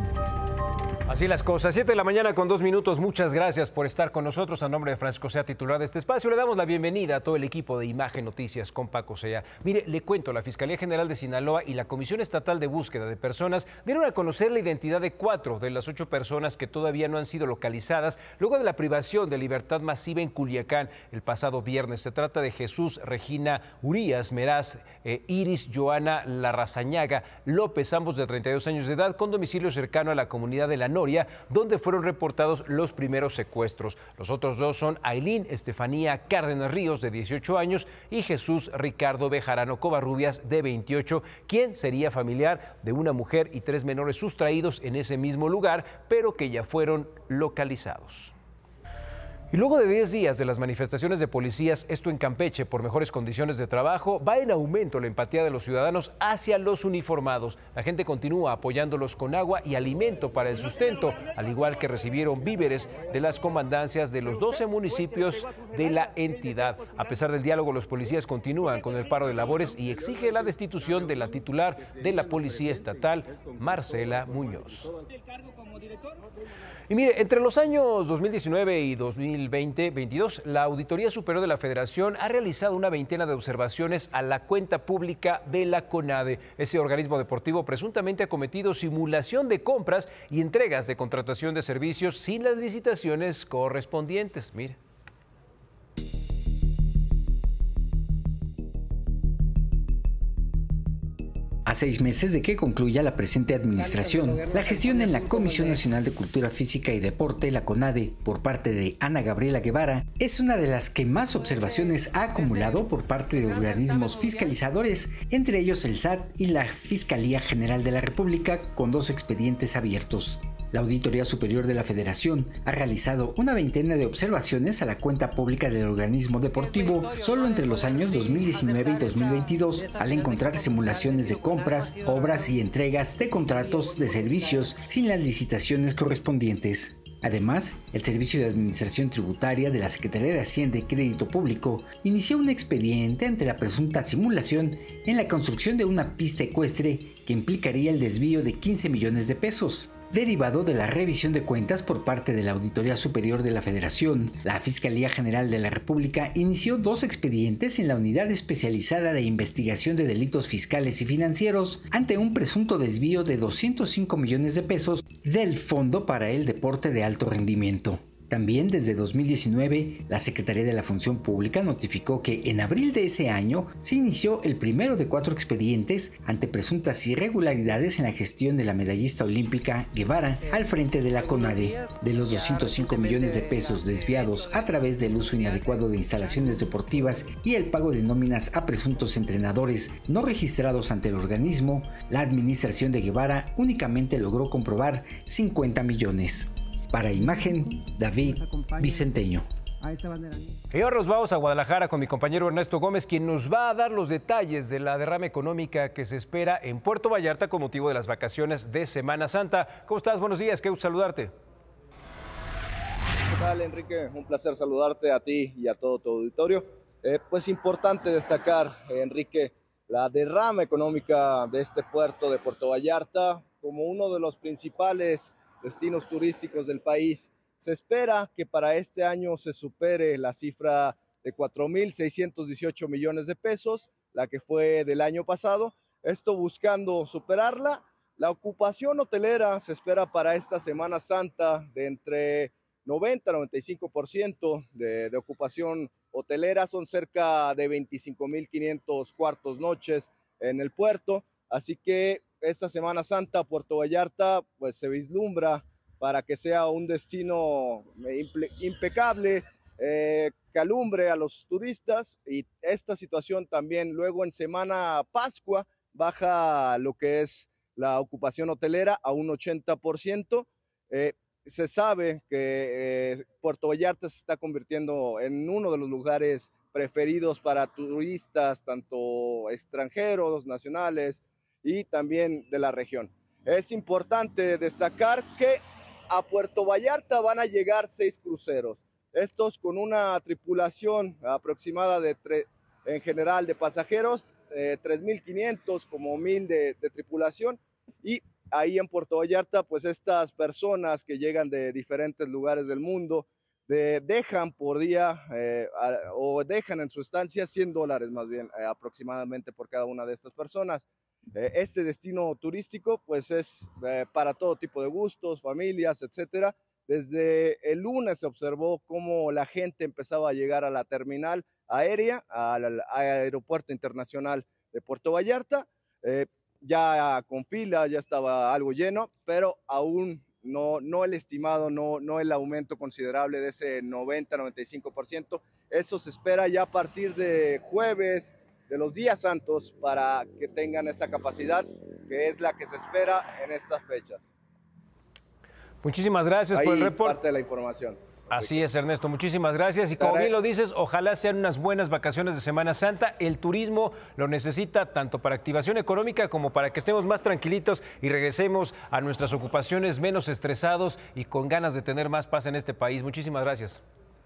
Así las cosas, siete de la mañana con dos minutos. Muchas gracias por estar con nosotros. A nombre de Francisco Sea, titular de este espacio, le damos la bienvenida a todo el equipo de Imagen Noticias con Paco Sea. Mire, le cuento, la Fiscalía General de Sinaloa y la Comisión Estatal de Búsqueda de Personas dieron a conocer la identidad de cuatro de las ocho personas que todavía no han sido localizadas luego de la privación de libertad masiva en Culiacán el pasado viernes. Se trata de Jesús Regina Urías Meraz, eh, Iris Joana Larrazañaga López, ambos de treinta y dos años de edad, con domicilio cercano a la comunidad de La Noria, donde fueron reportados los primeros secuestros. Los otros dos son Ailín Estefanía Cárdenas Ríos, de dieciocho años, y Jesús Ricardo Bejarano Covarrubias, de veintiocho, quien sería familiar de una mujer y tres menores sustraídos en ese mismo lugar, pero que ya fueron localizados. Y luego de diez días de las manifestaciones de policías, esto en Campeche, por mejores condiciones de trabajo, va en aumento la empatía de los ciudadanos hacia los uniformados. La gente continúa apoyándolos con agua y alimento para el sustento, al igual que recibieron víveres de las comandancias de los doce municipios de la entidad. A pesar del diálogo, los policías continúan con el paro de labores y exige la destitución de la titular de la Policía Estatal, Marcela Muñoz. Y mire, entre los años dos mil diecinueve y dos mil veinte veintidós, la Auditoría Superior de la Federación ha realizado una veintena de observaciones a la cuenta pública de la CONADE. Ese organismo deportivo presuntamente ha cometido simulación de compras y entregas de contratación de servicios sin las licitaciones correspondientes. Mire. A seis meses de que concluya la presente administración, la gestión en la Comisión Nacional de Cultura Física y Deporte, la CONADE, por parte de Ana Gabriela Guevara, es una de las que más observaciones ha acumulado por parte de organismos fiscalizadores, entre ellos el S A T y la Fiscalía General de la República, con dos expedientes abiertos. La Auditoría Superior de la Federación ha realizado una veintena de observaciones a la cuenta pública del organismo deportivo solo entre los años dos mil diecinueve y dos mil veintidós, al encontrar simulaciones de compras, obras y entregas de contratos de servicios sin las licitaciones correspondientes. Además, el Servicio de Administración Tributaria de la Secretaría de Hacienda y Crédito Público inició un expediente ante la presunta simulación en la construcción de una pista ecuestre que implicaría el desvío de quince millones de pesos. Derivado de la revisión de cuentas por parte de la Auditoría Superior de la Federación, la Fiscalía General de la República inició dos expedientes en la Unidad Especializada de Investigación de Delitos Fiscales y Financieros ante un presunto desvío de doscientos cinco millones de pesos del Fondo para el Deporte de Alto Rendimiento. También desde dos mil diecinueve, la Secretaría de la Función Pública notificó que en abril de ese año se inició el primero de cuatro expedientes ante presuntas irregularidades en la gestión de la medallista olímpica Guevara al frente de la CONADE. De los doscientos cinco millones de pesos desviados a través del uso inadecuado de instalaciones deportivas y el pago de nóminas a presuntos entrenadores no registrados ante el organismo, la administración de Guevara únicamente logró comprobar cincuenta millones. Para Imagen, David Vicenteño. Y ahora nos vamos a Guadalajara con mi compañero Ernesto Gómez, quien nos va a dar los detalles de la derrama económica que se espera en Puerto Vallarta con motivo de las vacaciones de Semana Santa. ¿Cómo estás? Buenos días, qué gusto saludarte. ¿Qué tal, Enrique? Un placer saludarte a ti y a todo tu auditorio. Eh, pues importante destacar, eh, Enrique, la derrama económica de este puerto de Puerto Vallarta como uno de los principales destinos turísticos del país. Se espera que para este año se supere la cifra de cuatro mil seiscientos dieciocho millones de pesos, la que fue del año pasado, esto buscando superarla. La ocupación hotelera se espera para esta Semana Santa de entre noventa a noventa y cinco por ciento de, de ocupación hotelera, son cerca de veinticinco mil quinientos cuartos noches en el puerto, así que esta Semana Santa Puerto Vallarta pues se vislumbra para que sea un destino impecable, eh, que alumbre a los turistas, y esta situación también luego en Semana Pascua baja lo que es la ocupación hotelera a un ochenta por ciento. Eh, se sabe que eh, Puerto Vallarta se está convirtiendo en uno de los lugares preferidos para turistas, tanto extranjeros, nacionales y también de la región. Es importante destacar que a Puerto Vallarta van a llegar seis cruceros, estos con una tripulación aproximada de, en general de pasajeros, eh, tres mil quinientos como mil de, de tripulación, y ahí en Puerto Vallarta pues estas personas que llegan de diferentes lugares del mundo de, dejan por día eh, a, o dejan en su estancia cien dólares más bien eh, aproximadamente por cada una de estas personas. Eh, este destino turístico pues es eh, para todo tipo de gustos, familias, etcétera. Desde el lunes se observó cómo la gente empezaba a llegar a la terminal aérea, al, al aeropuerto internacional de Puerto Vallarta, eh, ya con fila, ya estaba algo lleno, pero aún no, no el estimado, no, no el aumento considerable de ese noventa a noventa y cinco por ciento. Eso se espera ya a partir de jueves, de los días santos, para que tengan esa capacidad, que es la que se espera en estas fechas. Muchísimas gracias Ahí por el reporte. parte de la información. Así es, Ernesto, muchísimas gracias. Y como bien lo dices, ojalá sean unas buenas vacaciones de Semana Santa. El turismo lo necesita tanto para activación económica como para que estemos más tranquilitos y regresemos a nuestras ocupaciones menos estresados y con ganas de tener más paz en este país. Muchísimas gracias.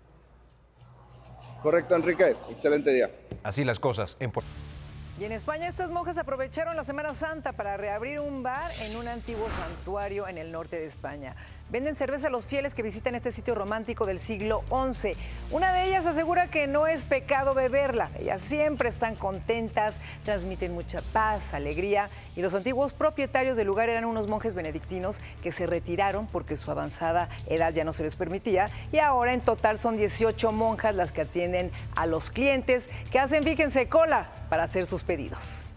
Correcto, Enrique. Excelente día. Así las cosas en Puerto. Y en España estas monjas aprovecharon la Semana Santa para reabrir un bar en un antiguo santuario en el norte de España. Venden cerveza a los fieles que visitan este sitio romántico del siglo once. Una de ellas asegura que no es pecado beberla. Ellas siempre están contentas, transmiten mucha paz, alegría. Y los antiguos propietarios del lugar eran unos monjes benedictinos que se retiraron porque su avanzada edad ya no se les permitía. Y ahora en total son dieciocho monjas las que atienden a los clientes que hacen, fíjense, cola para hacer sus pedidos.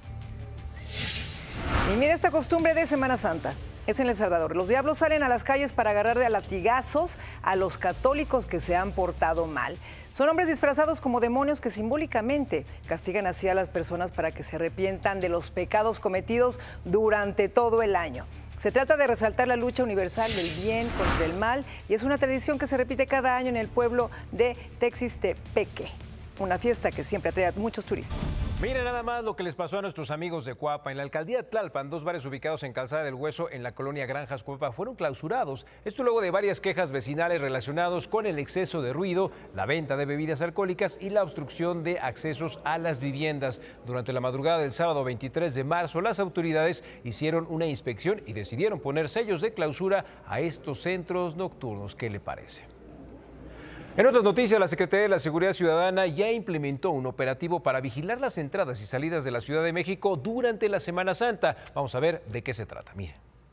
Y mira esta costumbre de Semana Santa. Es en El Salvador. Los diablos salen a las calles para agarrar de a latigazos a los católicos que se han portado mal. Son hombres disfrazados como demonios que simbólicamente castigan así a las personas para que se arrepientan de los pecados cometidos durante todo el año. Se trata de resaltar la lucha universal del bien contra el mal y es una tradición que se repite cada año en el pueblo de Texistepeque. Una fiesta que siempre atrae a muchos turistas. Miren nada más lo que les pasó a nuestros amigos de Cuapa. En la alcaldía de Tlalpan, dos bares ubicados en Calzada del Hueso, en la colonia Granjas Cuapa, fueron clausurados. Esto luego de varias quejas vecinales relacionados con el exceso de ruido, la venta de bebidas alcohólicas y la obstrucción de accesos a las viviendas. Durante la madrugada del sábado veintitrés de marzo, las autoridades hicieron una inspección y decidieron poner sellos de clausura a estos centros nocturnos. ¿Qué le parece? En otras noticias, la Secretaría de la Seguridad Ciudadana ya implementó un operativo para vigilar las entradas y salidas de la Ciudad de México durante la Semana Santa. Vamos a ver de qué se trata. Miren.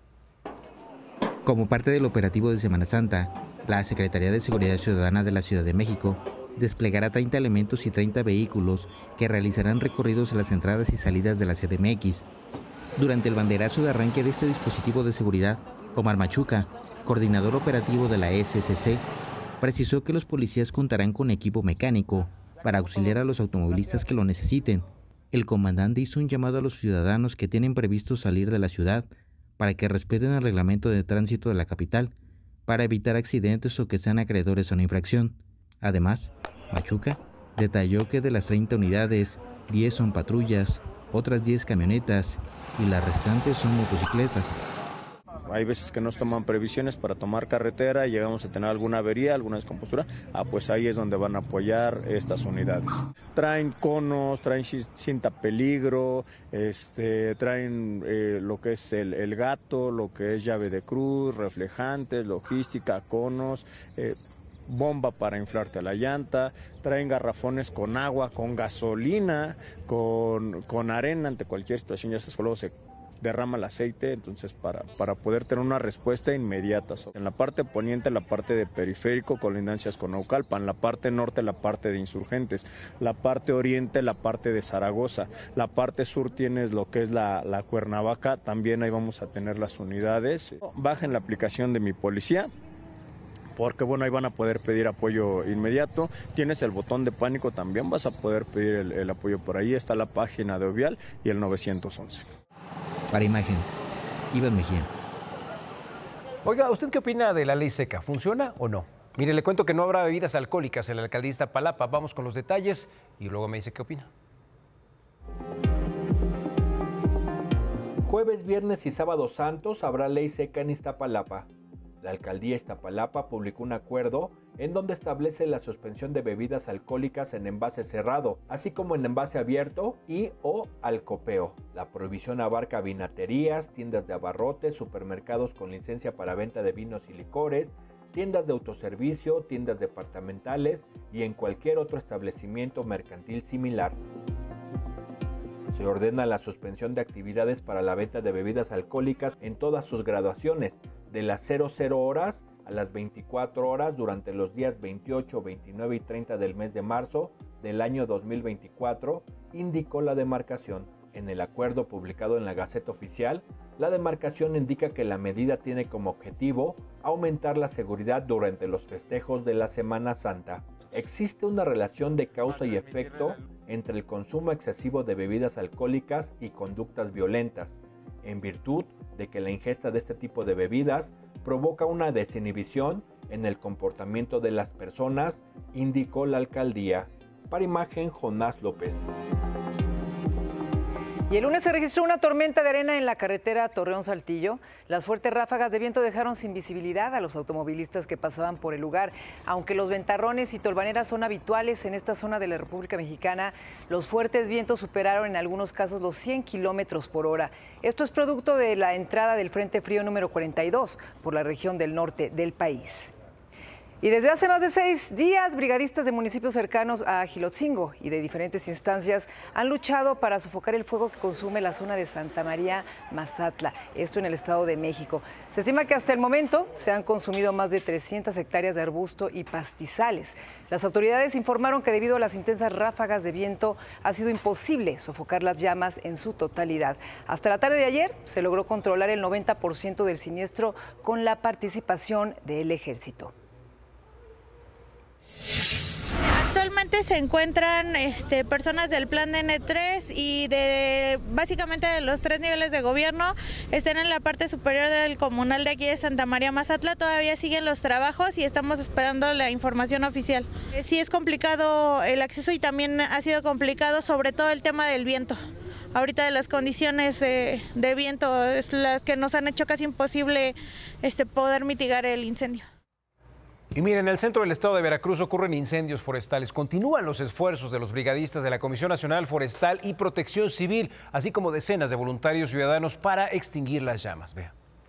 Como parte del operativo de Semana Santa, la Secretaría de Seguridad Ciudadana de la Ciudad de México desplegará treinta elementos y treinta vehículos que realizarán recorridos a las entradas y salidas de la C D M X. Durante el banderazo de arranque de este dispositivo de seguridad, Omar Machuca, coordinador operativo de la S S C, precisó que los policías contarán con equipo mecánico para auxiliar a los automovilistas que lo necesiten. El comandante hizo un llamado a los ciudadanos que tienen previsto salir de la ciudad para que respeten el reglamento de tránsito de la capital para evitar accidentes o que sean acreedores a una infracción. Además, Machuca detalló que de las treinta unidades, diez son patrullas, otras diez camionetas y las restantes son motocicletas. hay veces que nos toman previsiones para tomar carretera y llegamos a tener alguna avería, alguna descompostura, ah, pues ahí es donde van a apoyar estas unidades. Traen conos, traen cinta peligro, este, traen eh, lo que es el, el gato, lo que es llave de cruz, reflejantes, logística, conos, eh, bomba para inflarte la llanta, traen garrafones con agua, con gasolina, con, con arena ante cualquier situación, ya se luego se derrama el aceite, entonces para, para poder tener una respuesta inmediata. En la parte poniente, la parte de periférico, colindancias con Naucalpan, la parte norte, la parte de Insurgentes, la parte oriente, la parte de Zaragoza, la parte sur tienes lo que es la, la Cuernavaca, también ahí vamos a tener las unidades. Bajen la aplicación de Mi Policía, porque bueno, ahí van a poder pedir apoyo inmediato. Tienes el botón de pánico, también vas a poder pedir el, el apoyo por ahí. Está la página de Ovial y el nueve once. Para Imagen, Iván Mejía. Oiga, ¿usted qué opina de la ley seca? ¿Funciona o no? Mire, le cuento que no habrá bebidas alcohólicas en la alcaldía de Iztapalapa. Vamos con los detalles y luego me dice qué opina. Jueves, viernes y sábado santos habrá ley seca en Iztapalapa. La alcaldía de Iztapalapa publicó un acuerdo en donde establece la suspensión de bebidas alcohólicas en envase cerrado, así como en envase abierto y o al copeo. La prohibición abarca vinaterías, tiendas de abarrotes, supermercados con licencia para venta de vinos y licores, tiendas de autoservicio, tiendas departamentales y en cualquier otro establecimiento mercantil similar. Se ordena la suspensión de actividades para la venta de bebidas alcohólicas en todas sus graduaciones, de las cero cero horas a las veinticuatro horas durante los días veintiocho, veintinueve y treinta del mes de marzo del año dos mil veinticuatro, indicó la demarcación. En el acuerdo publicado en la Gaceta Oficial, la demarcación indica que la medida tiene como objetivo aumentar la seguridad durante los festejos de la Semana Santa. Existe una relación de causa y efecto entre el consumo excesivo de bebidas alcohólicas y conductas violentas, en virtud de que la ingesta de este tipo de bebidas provoca una desinhibición en el comportamiento de las personas, indicó la alcaldía. Para Imagen, Jonás López. Y el lunes se registró una tormenta de arena en la carretera Torreón-Saltillo. Las fuertes ráfagas de viento dejaron sin visibilidad a los automovilistas que pasaban por el lugar. Aunque los ventarrones y tolvaneras son habituales en esta zona de la República Mexicana, los fuertes vientos superaron en algunos casos los cien kilómetros por hora. Esto es producto de la entrada del Frente Frío número cuarenta y dos por la región del norte del país. Y desde hace más de seis días, brigadistas de municipios cercanos a Gilotzingo y de diferentes instancias han luchado para sofocar el fuego que consume la zona de Santa María Mazatla, esto en el Estado de México. Se estima que hasta el momento se han consumido más de trescientas hectáreas de arbusto y pastizales. Las autoridades informaron que debido a las intensas ráfagas de viento ha sido imposible sofocar las llamas en su totalidad. Hasta la tarde de ayer se logró controlar el noventa por ciento del siniestro con la participación del Ejército. Actualmente se encuentran este, personas del plan de N tres y de básicamente de los tres niveles de gobierno. Están en la parte superior del comunal de aquí de Santa María Mazatla. Todavía siguen los trabajos y estamos esperando la información oficial. Sí es complicado el acceso y también ha sido complicado sobre todo el tema del viento. Ahorita de las condiciones eh, de viento es las que nos han hecho casi imposible este, poder mitigar el incendio. Y miren, en el centro del estado de Veracruz ocurren incendios forestales. Continúan los esfuerzos de los brigadistas de la Comisión Nacional Forestal y Protección Civil, así como decenas de voluntarios ciudadanos para extinguir las llamas. Vea.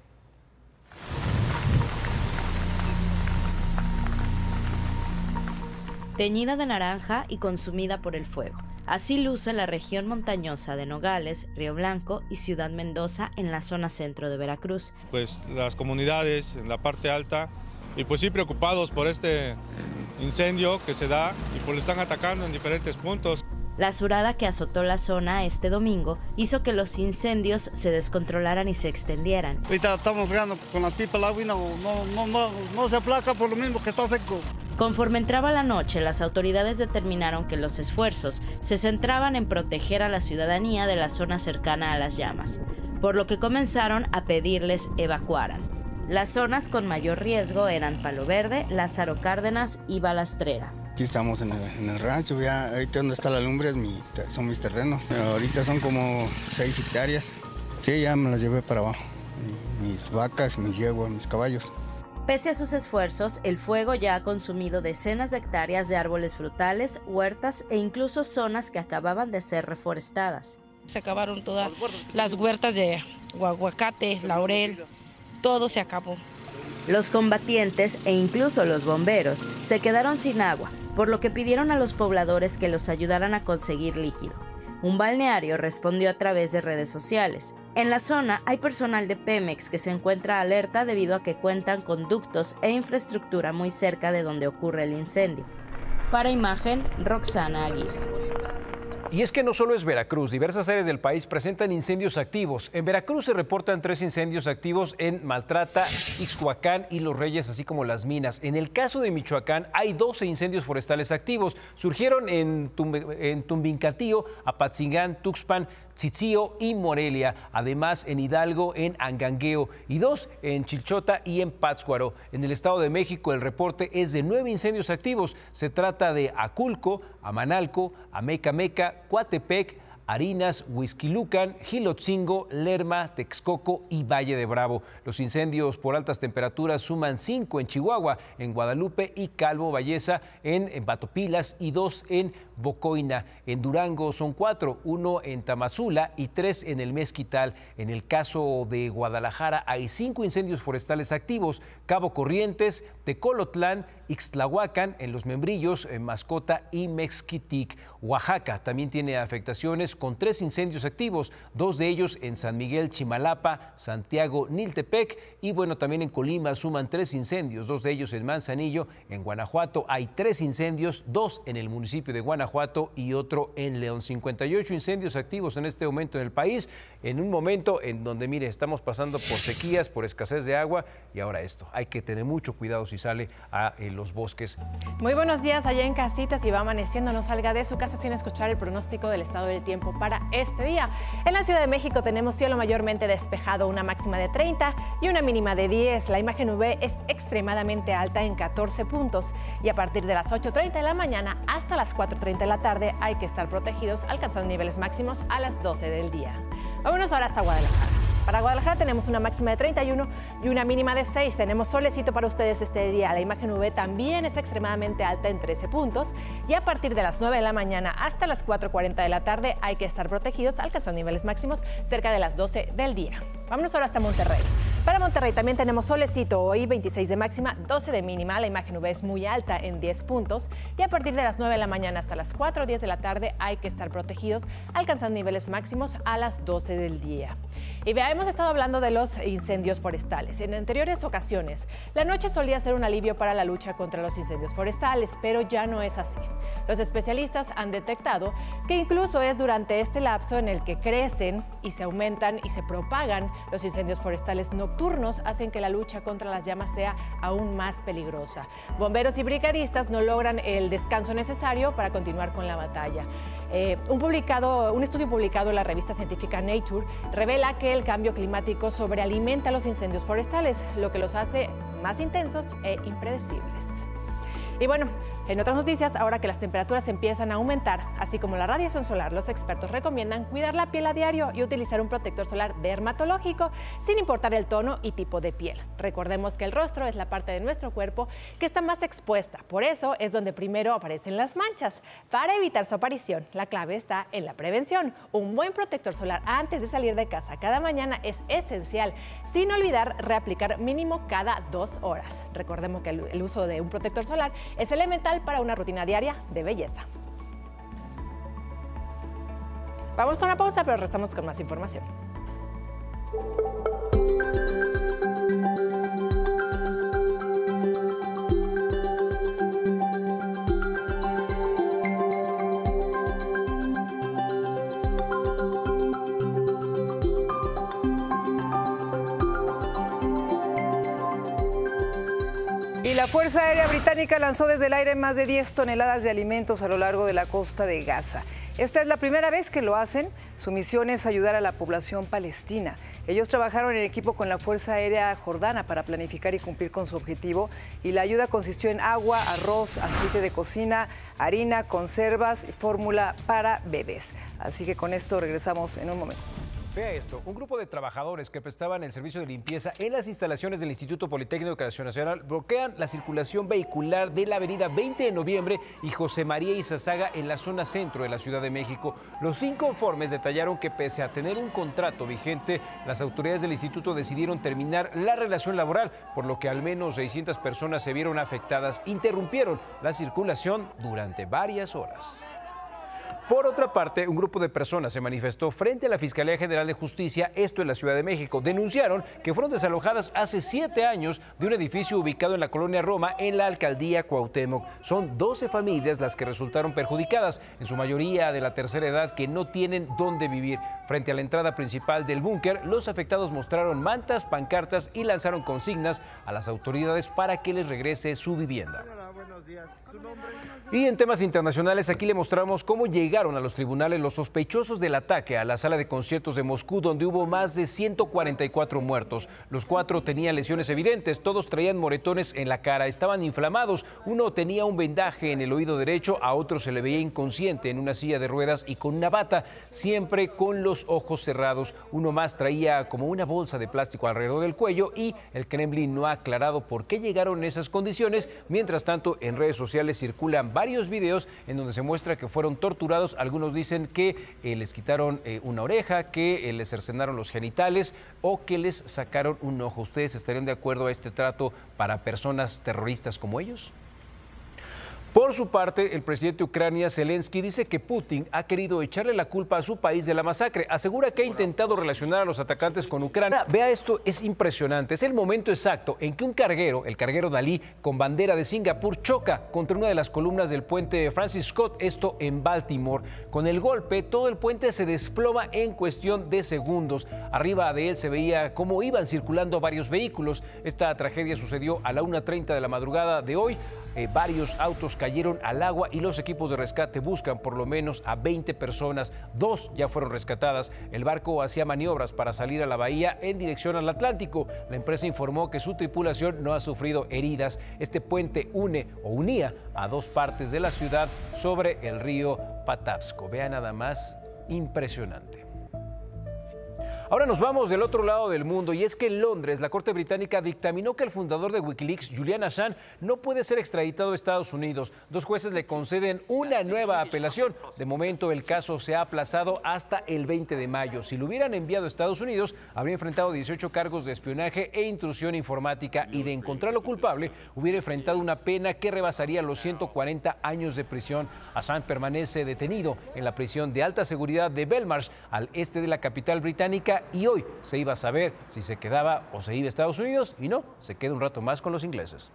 Teñida de naranja y consumida por el fuego. Así luce la región montañosa de Nogales, Río Blanco y Ciudad Mendoza en la zona centro de Veracruz. Pues las comunidades en la parte alta y pues sí preocupados por este incendio que se da y pues lo están atacando en diferentes puntos. La azurada que azotó la zona este domingo hizo que los incendios se descontrolaran y se extendieran. Ahorita estamos regando con las pipas el agua y no, no, no, no, no se aplaca por lo mismo que está seco. Conforme entraba la noche, las autoridades determinaron que los esfuerzos se centraban en proteger a la ciudadanía de la zona cercana a las llamas, por lo que comenzaron a pedirles evacuaran. Las zonas con mayor riesgo eran Palo Verde, Lázaro Cárdenas y Balastrera. Aquí estamos en el, en el rancho, ya ahorita donde está la lumbre es mi, son mis terrenos. Ahorita son como seis hectáreas. Sí, ya me las llevé para abajo. mis vacas, mis yeguas, mis caballos. Pese a sus esfuerzos, el fuego ya ha consumido decenas de hectáreas de árboles frutales, huertas e incluso zonas que acababan de ser reforestadas. Se acabaron todas las huertas de aguacate, laurel, todo se acabó. Los combatientes e incluso los bomberos se quedaron sin agua, por lo que pidieron a los pobladores que los ayudaran a conseguir líquido. Un balneario respondió a través de redes sociales. En la zona hay personal de Pemex que se encuentra alerta debido a que cuentan con ductos e infraestructura muy cerca de donde ocurre el incendio. Para Imagen, Roxana Aguirre. Y es que no solo es Veracruz, diversas áreas del país presentan incendios activos. En Veracruz se reportan tres incendios activos en Maltrata, Ixhuacán y Los Reyes, así como Las Minas. En el caso de Michoacán hay doce incendios forestales activos. Surgieron en, Tum en Tumbincatío, Apatzingán, Tuxpan, Tzitzío y Morelia, además en Hidalgo, en Angangueo, y dos en Chilchota y en Pátzcuaro. En el Estado de México el reporte es de nueve incendios activos. Se trata de Aculco, Amanalco, Amecameca, Coatepec, Harinas, Huixquilucan, Gilotzingo, Lerma, Texcoco y Valle de Bravo. Los incendios por altas temperaturas suman cinco en Chihuahua, en Guadalupe y Calvo Valleza, en, en Batopilas y dos en Bocoina. En Durango son cuatro, uno en Tamazula y tres en el Mezquital. En el caso de Guadalajara hay cinco incendios forestales activos: Cabo Corrientes, Tecolotlán, Ixtlahuacán, en Los Membrillos, en Mascota y Mezquitic. Oaxaca también tiene afectaciones con tres incendios activos, dos de ellos en San Miguel, Chimalapa, Santiago, Niltepec, y bueno, también en Colima suman tres incendios, dos de ellos en Manzanillo. En Guanajuato hay tres incendios, dos en el municipio de Guanajuato y otro en León. cincuenta y ocho incendios activos en este momento en el país, en un momento en donde, mire, estamos pasando por sequías, por escasez de agua, y ahora esto. Hay que tener mucho cuidado si sale a eh, los bosques. Muy buenos días allá en casita. Si va amaneciendo, no salga de su casa sin escuchar el pronóstico del estado del tiempo para este día. En la Ciudad de México tenemos cielo mayormente despejado, una máxima de treinta y una mínima de diez. La imagen U V es extremadamente alta en catorce puntos, y a partir de las ocho treinta de la mañana hasta las cuatro treinta de la tarde hay que estar protegidos, alcanzando niveles máximos a las doce del día. Vámonos ahora hasta Guadalajara. Para Guadalajara tenemos una máxima de treinta y uno y una mínima de seis. Tenemos solecito para ustedes este día. La imagen U V también es extremadamente alta en trece puntos, y a partir de las nueve de la mañana hasta las cuatro cuarenta de la tarde hay que estar protegidos, alcanzando niveles máximos cerca de las doce del día. Vámonos ahora hasta Monterrey. Para Monterrey también tenemos solecito hoy, veintiséis de máxima, doce de mínima. La imagen U V es muy alta en diez puntos, y a partir de las nueve de la mañana hasta las cuatro diez de la tarde hay que estar protegidos, alcanzando niveles máximos a las doce del día. Y vea, hemos estado hablando de los incendios forestales. En anteriores ocasiones, la noche solía ser un alivio para la lucha contra los incendios forestales, pero ya no es así. Los especialistas han detectado que incluso es durante este lapso en el que crecen y se aumentan y se propagan los incendios forestales nocturnos, hacen que la lucha contra las llamas sea aún más peligrosa. Bomberos y brigadistas no logran el descanso necesario para continuar con la batalla. Eh, un, publicado, un estudio publicado en la revista científica Nature revela que el cambio climático sobrealimenta los incendios forestales, lo que los hace más intensos e impredecibles. Y bueno, en otras noticias, ahora que las temperaturas empiezan a aumentar, así como la radiación solar, los expertos recomiendan cuidar la piel a diario y utilizar un protector solar dermatológico, sin importar el tono y tipo de piel. Recordemos que el rostro es la parte de nuestro cuerpo que está más expuesta, por eso es donde primero aparecen las manchas. Para evitar su aparición, la clave está en la prevención. Un buen protector solar antes de salir de casa cada mañana es esencial, sin olvidar reaplicar mínimo cada dos horas. Recordemos que el uso de un protector solar es elemental para una rutina diaria de belleza. Vamos a una pausa, pero regresamos con más información. La Fuerza Aérea Británica lanzó desde el aire más de diez toneladas de alimentos a lo largo de la costa de Gaza. Esta es la primera vez que lo hacen. Su misión es ayudar a la población palestina. Ellos trabajaron en equipo con la Fuerza Aérea Jordana para planificar y cumplir con su objetivo. Y la ayuda consistió en agua, arroz, aceite de cocina, harina, conservas y fórmula para bebés. Así que con esto regresamos en un momento. Vea esto, un grupo de trabajadores que prestaban el servicio de limpieza en las instalaciones del Instituto Politécnico de Educación Nacional bloquean la circulación vehicular de la avenida veinte de noviembre y José María Izazaga en la zona centro de la Ciudad de México. Los inconformes detallaron que pese a tener un contrato vigente, las autoridades del instituto decidieron terminar la relación laboral, por lo que al menos seiscientas personas se vieron afectadas, interrumpieron la circulación durante varias horas. Por otra parte, un grupo de personas se manifestó frente a la Fiscalía General de Justicia, esto en la Ciudad de México. Denunciaron que fueron desalojadas hace siete años de un edificio ubicado en la colonia Roma, en la alcaldía Cuauhtémoc. Son doce familias las que resultaron perjudicadas, en su mayoría de la tercera edad, que no tienen dónde vivir. Frente a la entrada principal del búnker, los afectados mostraron mantas, pancartas y lanzaron consignas a las autoridades para que les regrese su vivienda. Y en temas internacionales, aquí le mostramos cómo llegaron a los tribunales los sospechosos del ataque a la sala de conciertos de Moscú, donde hubo más de ciento cuarenta y cuatro muertos. Los cuatro tenían lesiones evidentes, todos traían moretones en la cara, estaban inflamados. Uno tenía un vendaje en el oído derecho, a otro se le veía inconsciente en una silla de ruedas y con una bata, siempre con los ojos cerrados. Uno más traía como una bolsa de plástico alrededor del cuello y el Kremlin no ha aclarado por qué llegaron en esas condiciones. Mientras tanto, en redes sociales circulan varios videos en donde se muestra que fueron torturados. Algunos dicen que eh, les quitaron eh, una oreja, que eh, les cercenaron los genitales o que les sacaron un ojo. ¿Ustedes estarían de acuerdo a este trato para personas terroristas como ellos? Por su parte, el presidente de Ucrania, Zelensky, dice que Putin ha querido echarle la culpa a su país de la masacre. Asegura que ha intentado relacionar a los atacantes con Ucrania. Vea esto, es impresionante. Es el momento exacto en que un carguero, el carguero Dalí, con bandera de Singapur, choca contra una de las columnas del puente Francis Scott, esto en Baltimore. Con el golpe, todo el puente se desploma en cuestión de segundos. Arriba de él se veía cómo iban circulando varios vehículos. Esta tragedia sucedió a la una treinta de la madrugada de hoy. Eh, varios autos cayeron al agua y los equipos de rescate buscan por lo menos a veinte personas. Dos ya fueron rescatadas. El barco hacía maniobras para salir a la bahía en dirección al Atlántico. La empresa informó que su tripulación no ha sufrido heridas. Este puente une o unía a dos partes de la ciudad sobre el río Patapsco. Vea nada más, impresionante. Ahora nos vamos del otro lado del mundo y es que en Londres la Corte Británica dictaminó que el fundador de Wikileaks, Julian Assange, no puede ser extraditado a Estados Unidos. Dos jueces le conceden una nueva apelación. De momento el caso se ha aplazado hasta el veinte de mayo. Si lo hubieran enviado a Estados Unidos, habría enfrentado dieciocho cargos de espionaje e intrusión informática y de encontrarlo culpable, hubiera enfrentado una pena que rebasaría los ciento cuarenta años de prisión. Assange permanece detenido en la prisión de alta seguridad de Belmarsh, al este de la capital británica, y hoy se iba a saber si se quedaba o se iba a Estados Unidos, y no, se queda un rato más con los ingleses.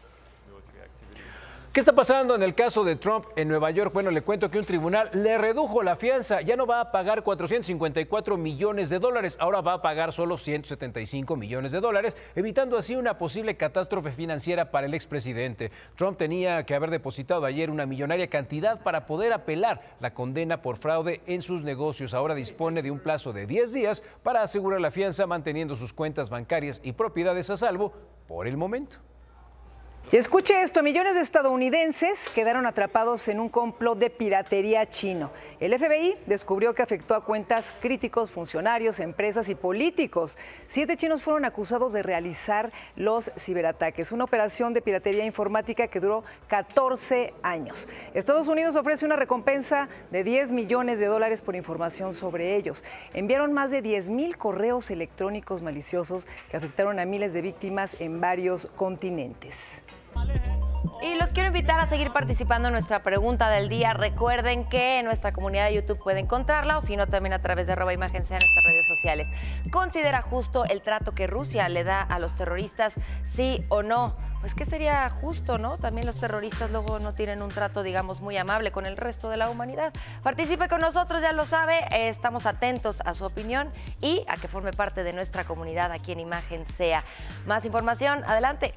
¿Qué está pasando en el caso de Trump en Nueva York? Bueno, le cuento que un tribunal le redujo la fianza. Ya no va a pagar cuatrocientos cincuenta y cuatro millones de dólares, ahora va a pagar solo ciento setenta y cinco millones de dólares, evitando así una posible catástrofe financiera para el expresidente. Trump tenía que haber depositado ayer una millonaria cantidad para poder apelar la condena por fraude en sus negocios. Ahora dispone de un plazo de diez días para asegurar la fianza, manteniendo sus cuentas bancarias y propiedades a salvo por el momento. Y escuche esto, millones de estadounidenses quedaron atrapados en un complot de piratería chino. El F B I descubrió que afectó a cuentas críticos, funcionarios, empresas y políticos. Siete chinos fueron acusados de realizar los ciberataques, una operación de piratería informática que duró catorce años. Estados Unidos ofrece una recompensa de diez millones de dólares por información sobre ellos. Enviaron más de diez mil correos electrónicos maliciosos que afectaron a miles de víctimas en varios continentes. Y los quiero invitar a seguir participando en nuestra pregunta del día. Recuerden que en nuestra comunidad de YouTube pueden encontrarla, o si no, también a través de arroba imagen sea en nuestras redes sociales. ¿Considera justo el trato que Rusia le da a los terroristas, sí o no? Pues que sería justo, ¿no? También los terroristas luego no tienen un trato, digamos, muy amable con el resto de la humanidad. Participe con nosotros, ya lo sabe, eh, estamos atentos a su opinión y a que forme parte de nuestra comunidad aquí en Imagen Sea. Más información, adelante.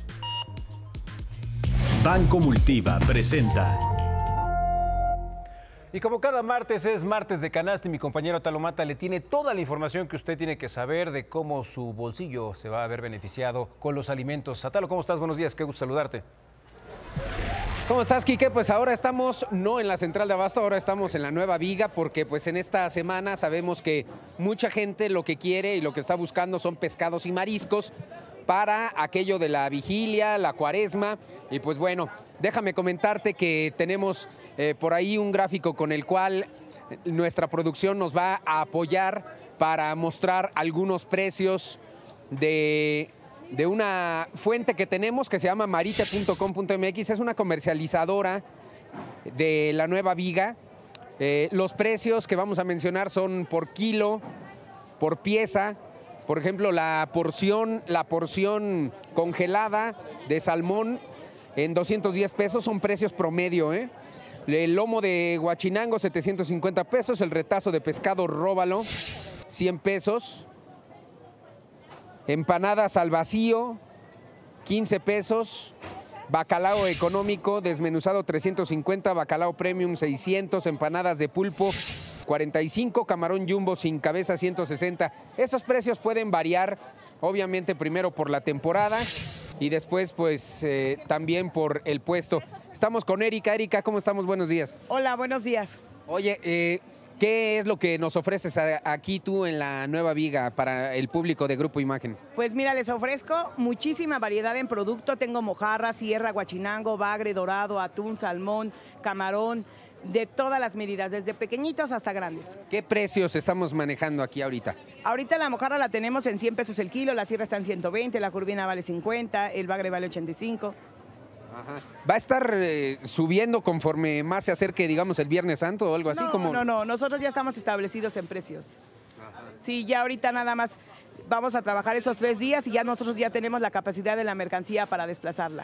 Banco Multiva presenta. Y como cada martes es martes de canasta y mi compañero Talomata le tiene toda la información que usted tiene que saber de cómo su bolsillo se va a ver beneficiado con los alimentos. Atalo, ¿cómo estás? Buenos días, qué gusto saludarte. ¿Cómo estás, Quique? Pues ahora estamos no en la central de abasto, ahora estamos en la Nueva Viga, porque pues en esta semana sabemos que mucha gente lo que quiere y lo que está buscando son pescados y mariscos para aquello de la vigilia, la cuaresma. Y pues bueno, déjame comentarte que tenemos eh, por ahí un gráfico con el cual nuestra producción nos va a apoyar para mostrar algunos precios de... de una fuente que tenemos que se llama marite punto com punto m x, es una comercializadora de la Nueva Viga. Eh, los precios que vamos a mencionar son por kilo, por pieza. Por ejemplo, la porción, la porción congelada de salmón en doscientos diez pesos, son precios promedio, ¿eh? El lomo de guachinango, setecientos cincuenta pesos, el retazo de pescado róbalo, cien pesos. Empanadas al vacío, quince pesos. Bacalao económico, desmenuzado trescientos cincuenta. Bacalao premium, seiscientos. Empanadas de pulpo, cuarenta y cinco. Camarón jumbo sin cabeza, ciento sesenta. Estos precios pueden variar, obviamente, primero por la temporada y después, pues, eh, también por el puesto. Estamos con Erika. Erika, ¿cómo estamos? Buenos días. Hola, buenos días. Oye, eh... ¿qué es lo que nos ofreces aquí tú en la Nueva Viga para el público de Grupo Imagen? Pues mira, les ofrezco muchísima variedad en producto. Tengo mojarra, sierra, guachinango, bagre, dorado, atún, salmón, camarón, de todas las medidas, desde pequeñitos hasta grandes. ¿Qué precios estamos manejando aquí ahorita? Ahorita la mojarra la tenemos en cien pesos el kilo, la sierra está en ciento veinte, la curvina vale cincuenta, el bagre vale ochenta y cinco. Ajá. ¿Va a estar eh, subiendo conforme más se acerque, digamos, el Viernes Santo o algo así? No, como... no, no, nosotros ya estamos establecidos en precios. Ajá. Sí, ya ahorita nada más vamos a trabajar esos tres días y ya nosotros ya tenemos la capacidad de la mercancía para desplazarla.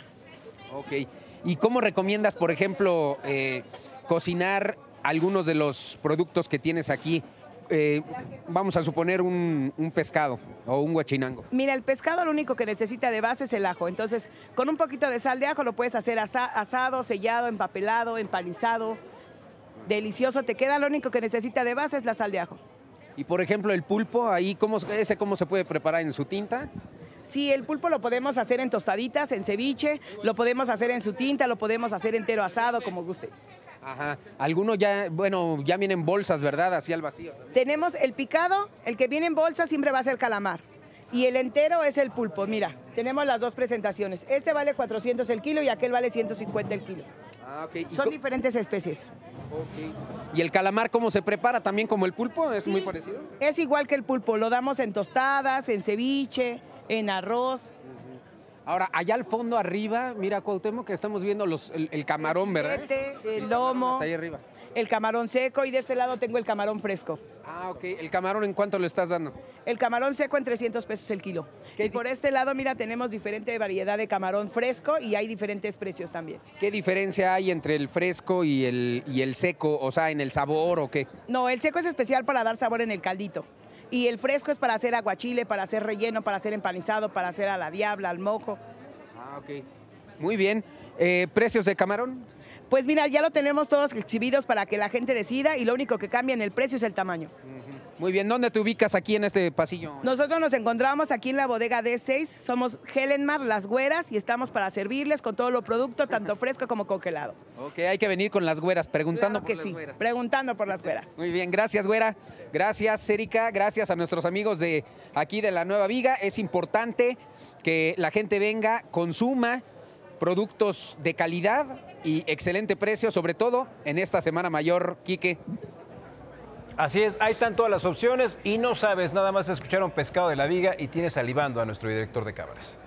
Ok. ¿Y cómo recomiendas, por ejemplo, eh, cocinar algunos de los productos que tienes aquí? Eh, vamos a suponer un, un pescado o un guachinango. Mira, el pescado lo único que necesita de base es el ajo. Entonces, con un poquito de sal de ajo lo puedes hacer asa asado, sellado, empapelado, empanizado. Delicioso te queda. Lo único que necesita de base es la sal de ajo. Y por ejemplo, el pulpo, ahí cómo, ese cómo se puede preparar en su tinta. Sí, el pulpo lo podemos hacer en tostaditas, en ceviche, lo podemos hacer en su tinta, lo podemos hacer entero asado, como guste. Ajá. Algunos ya, bueno, ya vienen bolsas, ¿verdad? Así al vacío. Tenemos el picado, el que viene en bolsa siempre va a ser calamar. Y el entero es el pulpo. Mira, tenemos las dos presentaciones. Este vale cuatrocientos el kilo y aquel vale ciento cincuenta el kilo. Ah, okay. Son diferentes especies. Okay. ¿Y el calamar cómo se prepara? ¿También como el pulpo? ¿Es sí, muy parecido? Es igual que el pulpo. Lo damos en tostadas, en ceviche, en arroz. Ahora, allá al fondo arriba, mira, Cuauhtémoc, que estamos viendo los, el, el camarón, ¿verdad? El lomo, ahí arriba. El camarón seco y de este lado tengo el camarón fresco. Ah, ok. ¿El camarón en cuánto le estás dando? El camarón seco en trescientos pesos el kilo. Y por este lado, mira, tenemos diferente variedad de camarón fresco y hay diferentes precios también. ¿Qué diferencia hay entre el fresco y el, y el seco? O sea, ¿en el sabor o qué? No, el seco es especial para dar sabor en el caldito. Y el fresco es para hacer aguachile, para hacer relleno, para hacer empanizado, para hacer a la diabla, al mojo. Ah, ok. Muy bien. Eh, ¿Precios de camarón? Pues mira, ya lo tenemos todos exhibidos para que la gente decida y lo único que cambia en el precio es el tamaño. Uh-huh. Muy bien. ¿Dónde te ubicas aquí en este pasillo? Nosotros nos encontramos aquí en la bodega D seis. Somos Helenmar, Las Güeras, y estamos para servirles con todo lo producto, tanto fresco como congelado. Ok, hay que venir con las güeras, preguntando claro que por sí, las güeras. Preguntando por las güeras. Muy bien, gracias, güera. Gracias, Erika. Gracias a nuestros amigos de aquí de la Nueva Viga. Es importante que la gente venga, consuma productos de calidad y excelente precio, sobre todo en esta Semana Mayor, Quique. Así es, ahí están todas las opciones y no sabes, nada más escucharon Pescado de la Viga y tienes salivando a nuestro director de cámaras.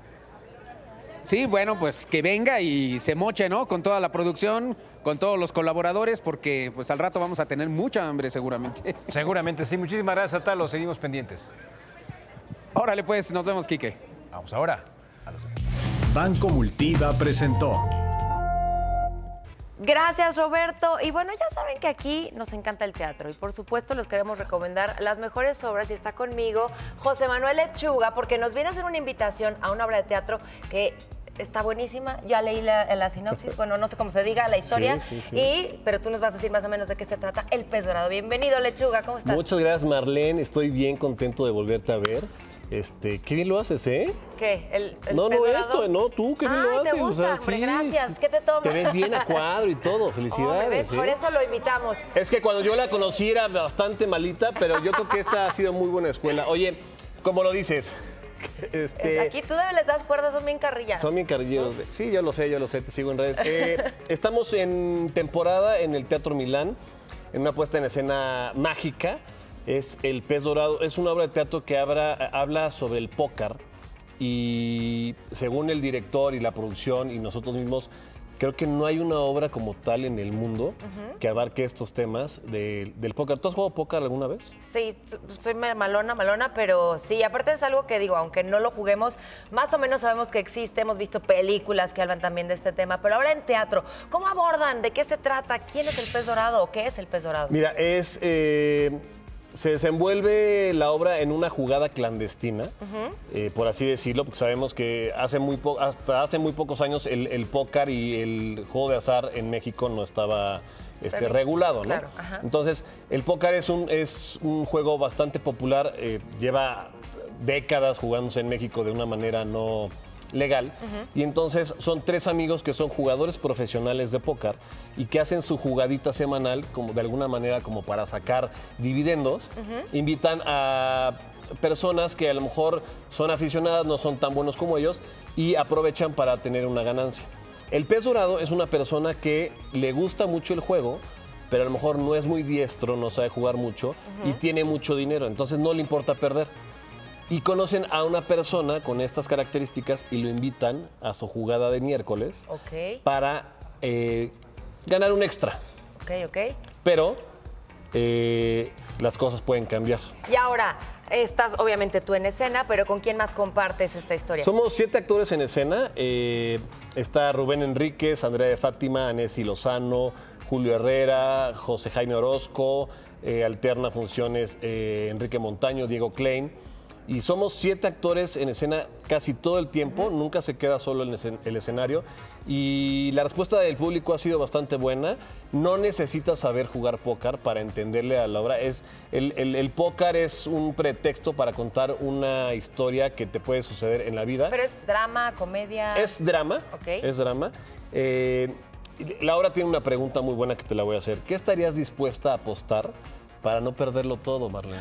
Sí, bueno, pues que venga y se moche, ¿no? Con toda la producción, con todos los colaboradores, porque pues al rato vamos a tener mucha hambre seguramente. Seguramente, sí. Muchísimas gracias, Talo. Seguimos pendientes. Órale, pues, nos vemos, Quique. Vamos ahora a los... Banco Multiva presentó. Gracias, Roberto. Y bueno, ya saben que aquí nos encanta el teatro y por supuesto les queremos recomendar las mejores obras y está conmigo José Manuel Lechuga porque nos viene a hacer una invitación a una obra de teatro que está buenísima. Ya leí la, la sinopsis, bueno, no sé cómo se diga, la historia. Sí, sí, sí. Y, pero tú nos vas a decir más o menos de qué se trata El Pez Dorado. Bienvenido, Lechuga, ¿cómo estás? Muchas gracias, Marlene. Estoy bien contento de volverte a ver. Este, qué bien lo haces, ¿eh? ¿Qué? ¿El, el no, pez no dorado? esto, no, tú, qué bien Ay, lo haces. ¿te gusta? O sea, Hombre, sí, gracias. ¿Qué te tomas? Te ves bien a cuadro y todo. Oh, Felicidades. ¿ves? ¿eh? Por eso lo invitamos. Es que cuando yo la conocí era bastante malita, pero yo creo que esta ha sido muy buena escuela. Oye, como lo dices, este, Aquí tú de les das cuerdas, son bien carrilladas. son bien carrilleros. Sí, yo lo sé, yo lo sé, te sigo en redes. Eh, estamos en temporada en el Teatro Milán, en una puesta en escena mágica. Es El Pez Dorado. Es una obra de teatro que habla, habla sobre el póker y según el director y la producción y nosotros mismos, creo que no hay una obra como tal en el mundo uh-huh. que abarque estos temas de, del póker. ¿Tú has jugado póker alguna vez? Sí, soy malona, malona, pero sí, aparte es algo que digo, aunque no lo juguemos, más o menos sabemos que existe, hemos visto películas que hablan también de este tema, pero ahora en teatro, ¿cómo abordan? ¿De qué se trata? ¿Quién es el pez dorado o qué es el pez dorado? Mira, es... Eh, se desenvuelve la obra en una jugada clandestina, uh-huh. eh, por así decirlo, porque sabemos que hace muy po- hasta hace muy pocos años el, el póker y el juego de azar en México no estaba este, regulado, ¿no? Claro, ajá. Entonces, el póker es un, es un juego bastante popular, eh, lleva décadas jugándose en México de una manera no legal, uh-huh. y entonces son tres amigos que son jugadores profesionales de póker y que hacen su jugadita semanal como de alguna manera como para sacar dividendos, uh-huh. invitan a personas que a lo mejor son aficionadas, no son tan buenos como ellos y aprovechan para tener una ganancia. El pez dorado es una persona que le gusta mucho el juego, pero a lo mejor no es muy diestro, no sabe jugar mucho, uh-huh. y tiene mucho dinero, entonces no le importa perder. Y conocen a una persona con estas características y lo invitan a su jugada de miércoles okay. para eh, ganar un extra. Ok, ok. Pero eh, las cosas pueden cambiar. Y ahora, estás obviamente tú en escena, pero ¿con quién más compartes esta historia? Somos siete actores en escena. Eh, está Rubén Enríquez, Andrea de Fátima, Anesi Lozano, Julio Herrera, José Jaime Orozco, eh, alterna funciones eh, Enrique Montaño, Diego Klein. Y somos siete actores en escena casi todo el tiempo, uh-huh. nunca se queda solo en el escenario. Y la respuesta del público ha sido bastante buena. No necesitas saber jugar póker para entenderle a la obra. Es, el, el, el póker es un pretexto para contar una historia que te puede suceder en la vida. Pero es drama, comedia. Es drama, okay. es drama. Eh, la obra tiene una pregunta muy buena que te la voy a hacer. ¿Qué estarías dispuesta a apostar para no perderlo todo, Marlene?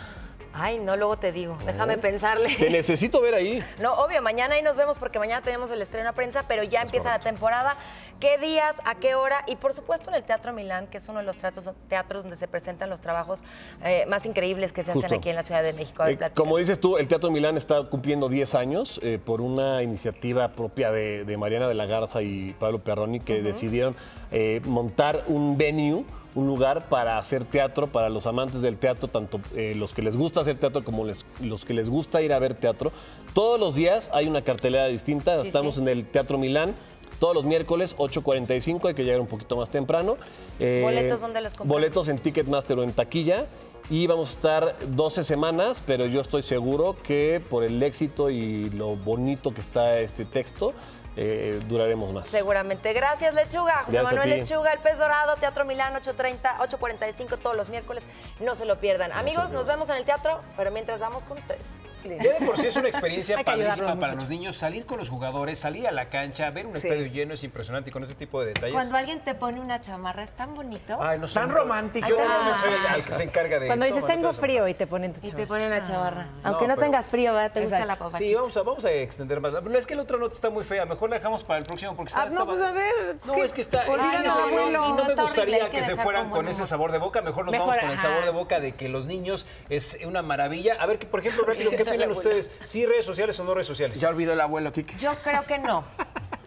Ay, no, luego te digo, déjame ¿Eh? pensarle. Te necesito ver ahí. No, obvio, mañana ahí nos vemos porque mañana tenemos el estreno a prensa, pero ya es empieza correcto. La temporada. ¿Qué días, a qué hora? Y por supuesto en el Teatro Milán, que es uno de los teatros, teatros donde se presentan los trabajos eh, más increíbles que se Justo. hacen aquí en la Ciudad de México. Eh, como dices tú, el Teatro Milán está cumpliendo diez años eh, por una iniciativa propia de, de Mariana de la Garza y Pablo Perroni, que uh-huh. decidieron eh, montar un venue, un lugar para hacer teatro, para los amantes del teatro, tanto eh, los que les gusta hacer teatro como les, los que les gusta ir a ver teatro. Todos los días hay una cartelera distinta, sí, estamos sí. en el Teatro Milán, todos los miércoles, ocho cuarenta y cinco, hay que llegar un poquito más temprano. Eh, ¿Boletos dónde los compran? Boletos en Ticketmaster o en taquilla. Y vamos a estar doce semanas, pero yo estoy seguro que por el éxito y lo bonito que está este texto, Eh, duraremos más. Seguramente. Gracias, Lechuga. José Gracias Manuel Lechuga, El Pez Dorado, Teatro Milán, ocho treinta, ocho cuarenta y cinco todos los miércoles. No se lo pierdan. No Amigos, nos vemos en el teatro, pero mientras vamos con ustedes. Ya de por sí es una experiencia padrísima para los niños. Salir con los jugadores, salir a la cancha, ver un sí. estadio lleno es impresionante y con ese tipo de detalles. Cuando alguien te pone una chamarra, es tan bonito. Ay, no tan romántico. Yo ah. no soy el que se encarga de... Cuando dices tengo frío y te ponen tu chamarra. Y te ponen la chamarra. Ah. Aunque no, no pero... tengas frío, ¿verdad? Te Exacto. gusta la papachita. Sí, vamos a, vamos a extender más. No, es que la otra nota está muy fea. Mejor la dejamos para el próximo porque está... Ah, no, pues a ver. No, es que está... Ay, es que no, no, no, no, no me gustaría que, que se fueran con no. ese sabor de boca. Mejor nos Mejor, vamos con ajá. el sabor de boca de que los niños es una maravilla. A ver, que por ejemplo, rápido, ¿qué opinan ustedes? ¿Sí redes sociales o no redes sociales? Ya olvidó el abuelo, Kike. Yo creo que no.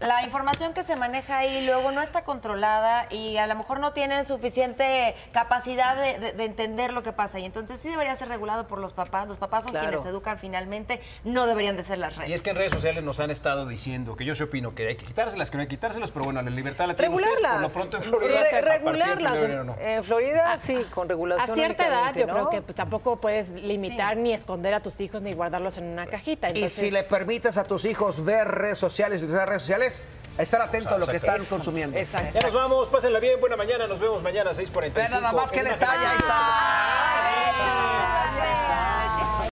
la información que se maneja ahí luego no está controlada y a lo mejor no tienen suficiente capacidad de, de, de entender lo que pasa. Y entonces sí debería ser regulado por los papás. Los papás son Claro. quienes educan finalmente, no deberían de ser las redes. Y es que en redes sociales nos han estado diciendo que yo sí opino que hay que quitárselas, que no hay que quitárselas, pero bueno, la libertad la tienen ustedes, por lo Regularlas. pronto en Sí, Florida. re- a partir del regularlas. primero de enero, no. En Florida, sí, con regulación. A cierta edad únicamente, yo ¿no? creo que pues, tampoco puedes limitar ni esconder a tus hijos ni guardarlos en una cajita. Y Entonces, si le permites a tus hijos ver redes sociales, utilizar redes sociales, estar atento a lo que están Exacto. consumiendo. Exacto. Ya nos vamos, pásenla bien, buena mañana, nos vemos mañana a seis cuarenta y Ve cinco. nada más que en una detalle, ahí gran- está.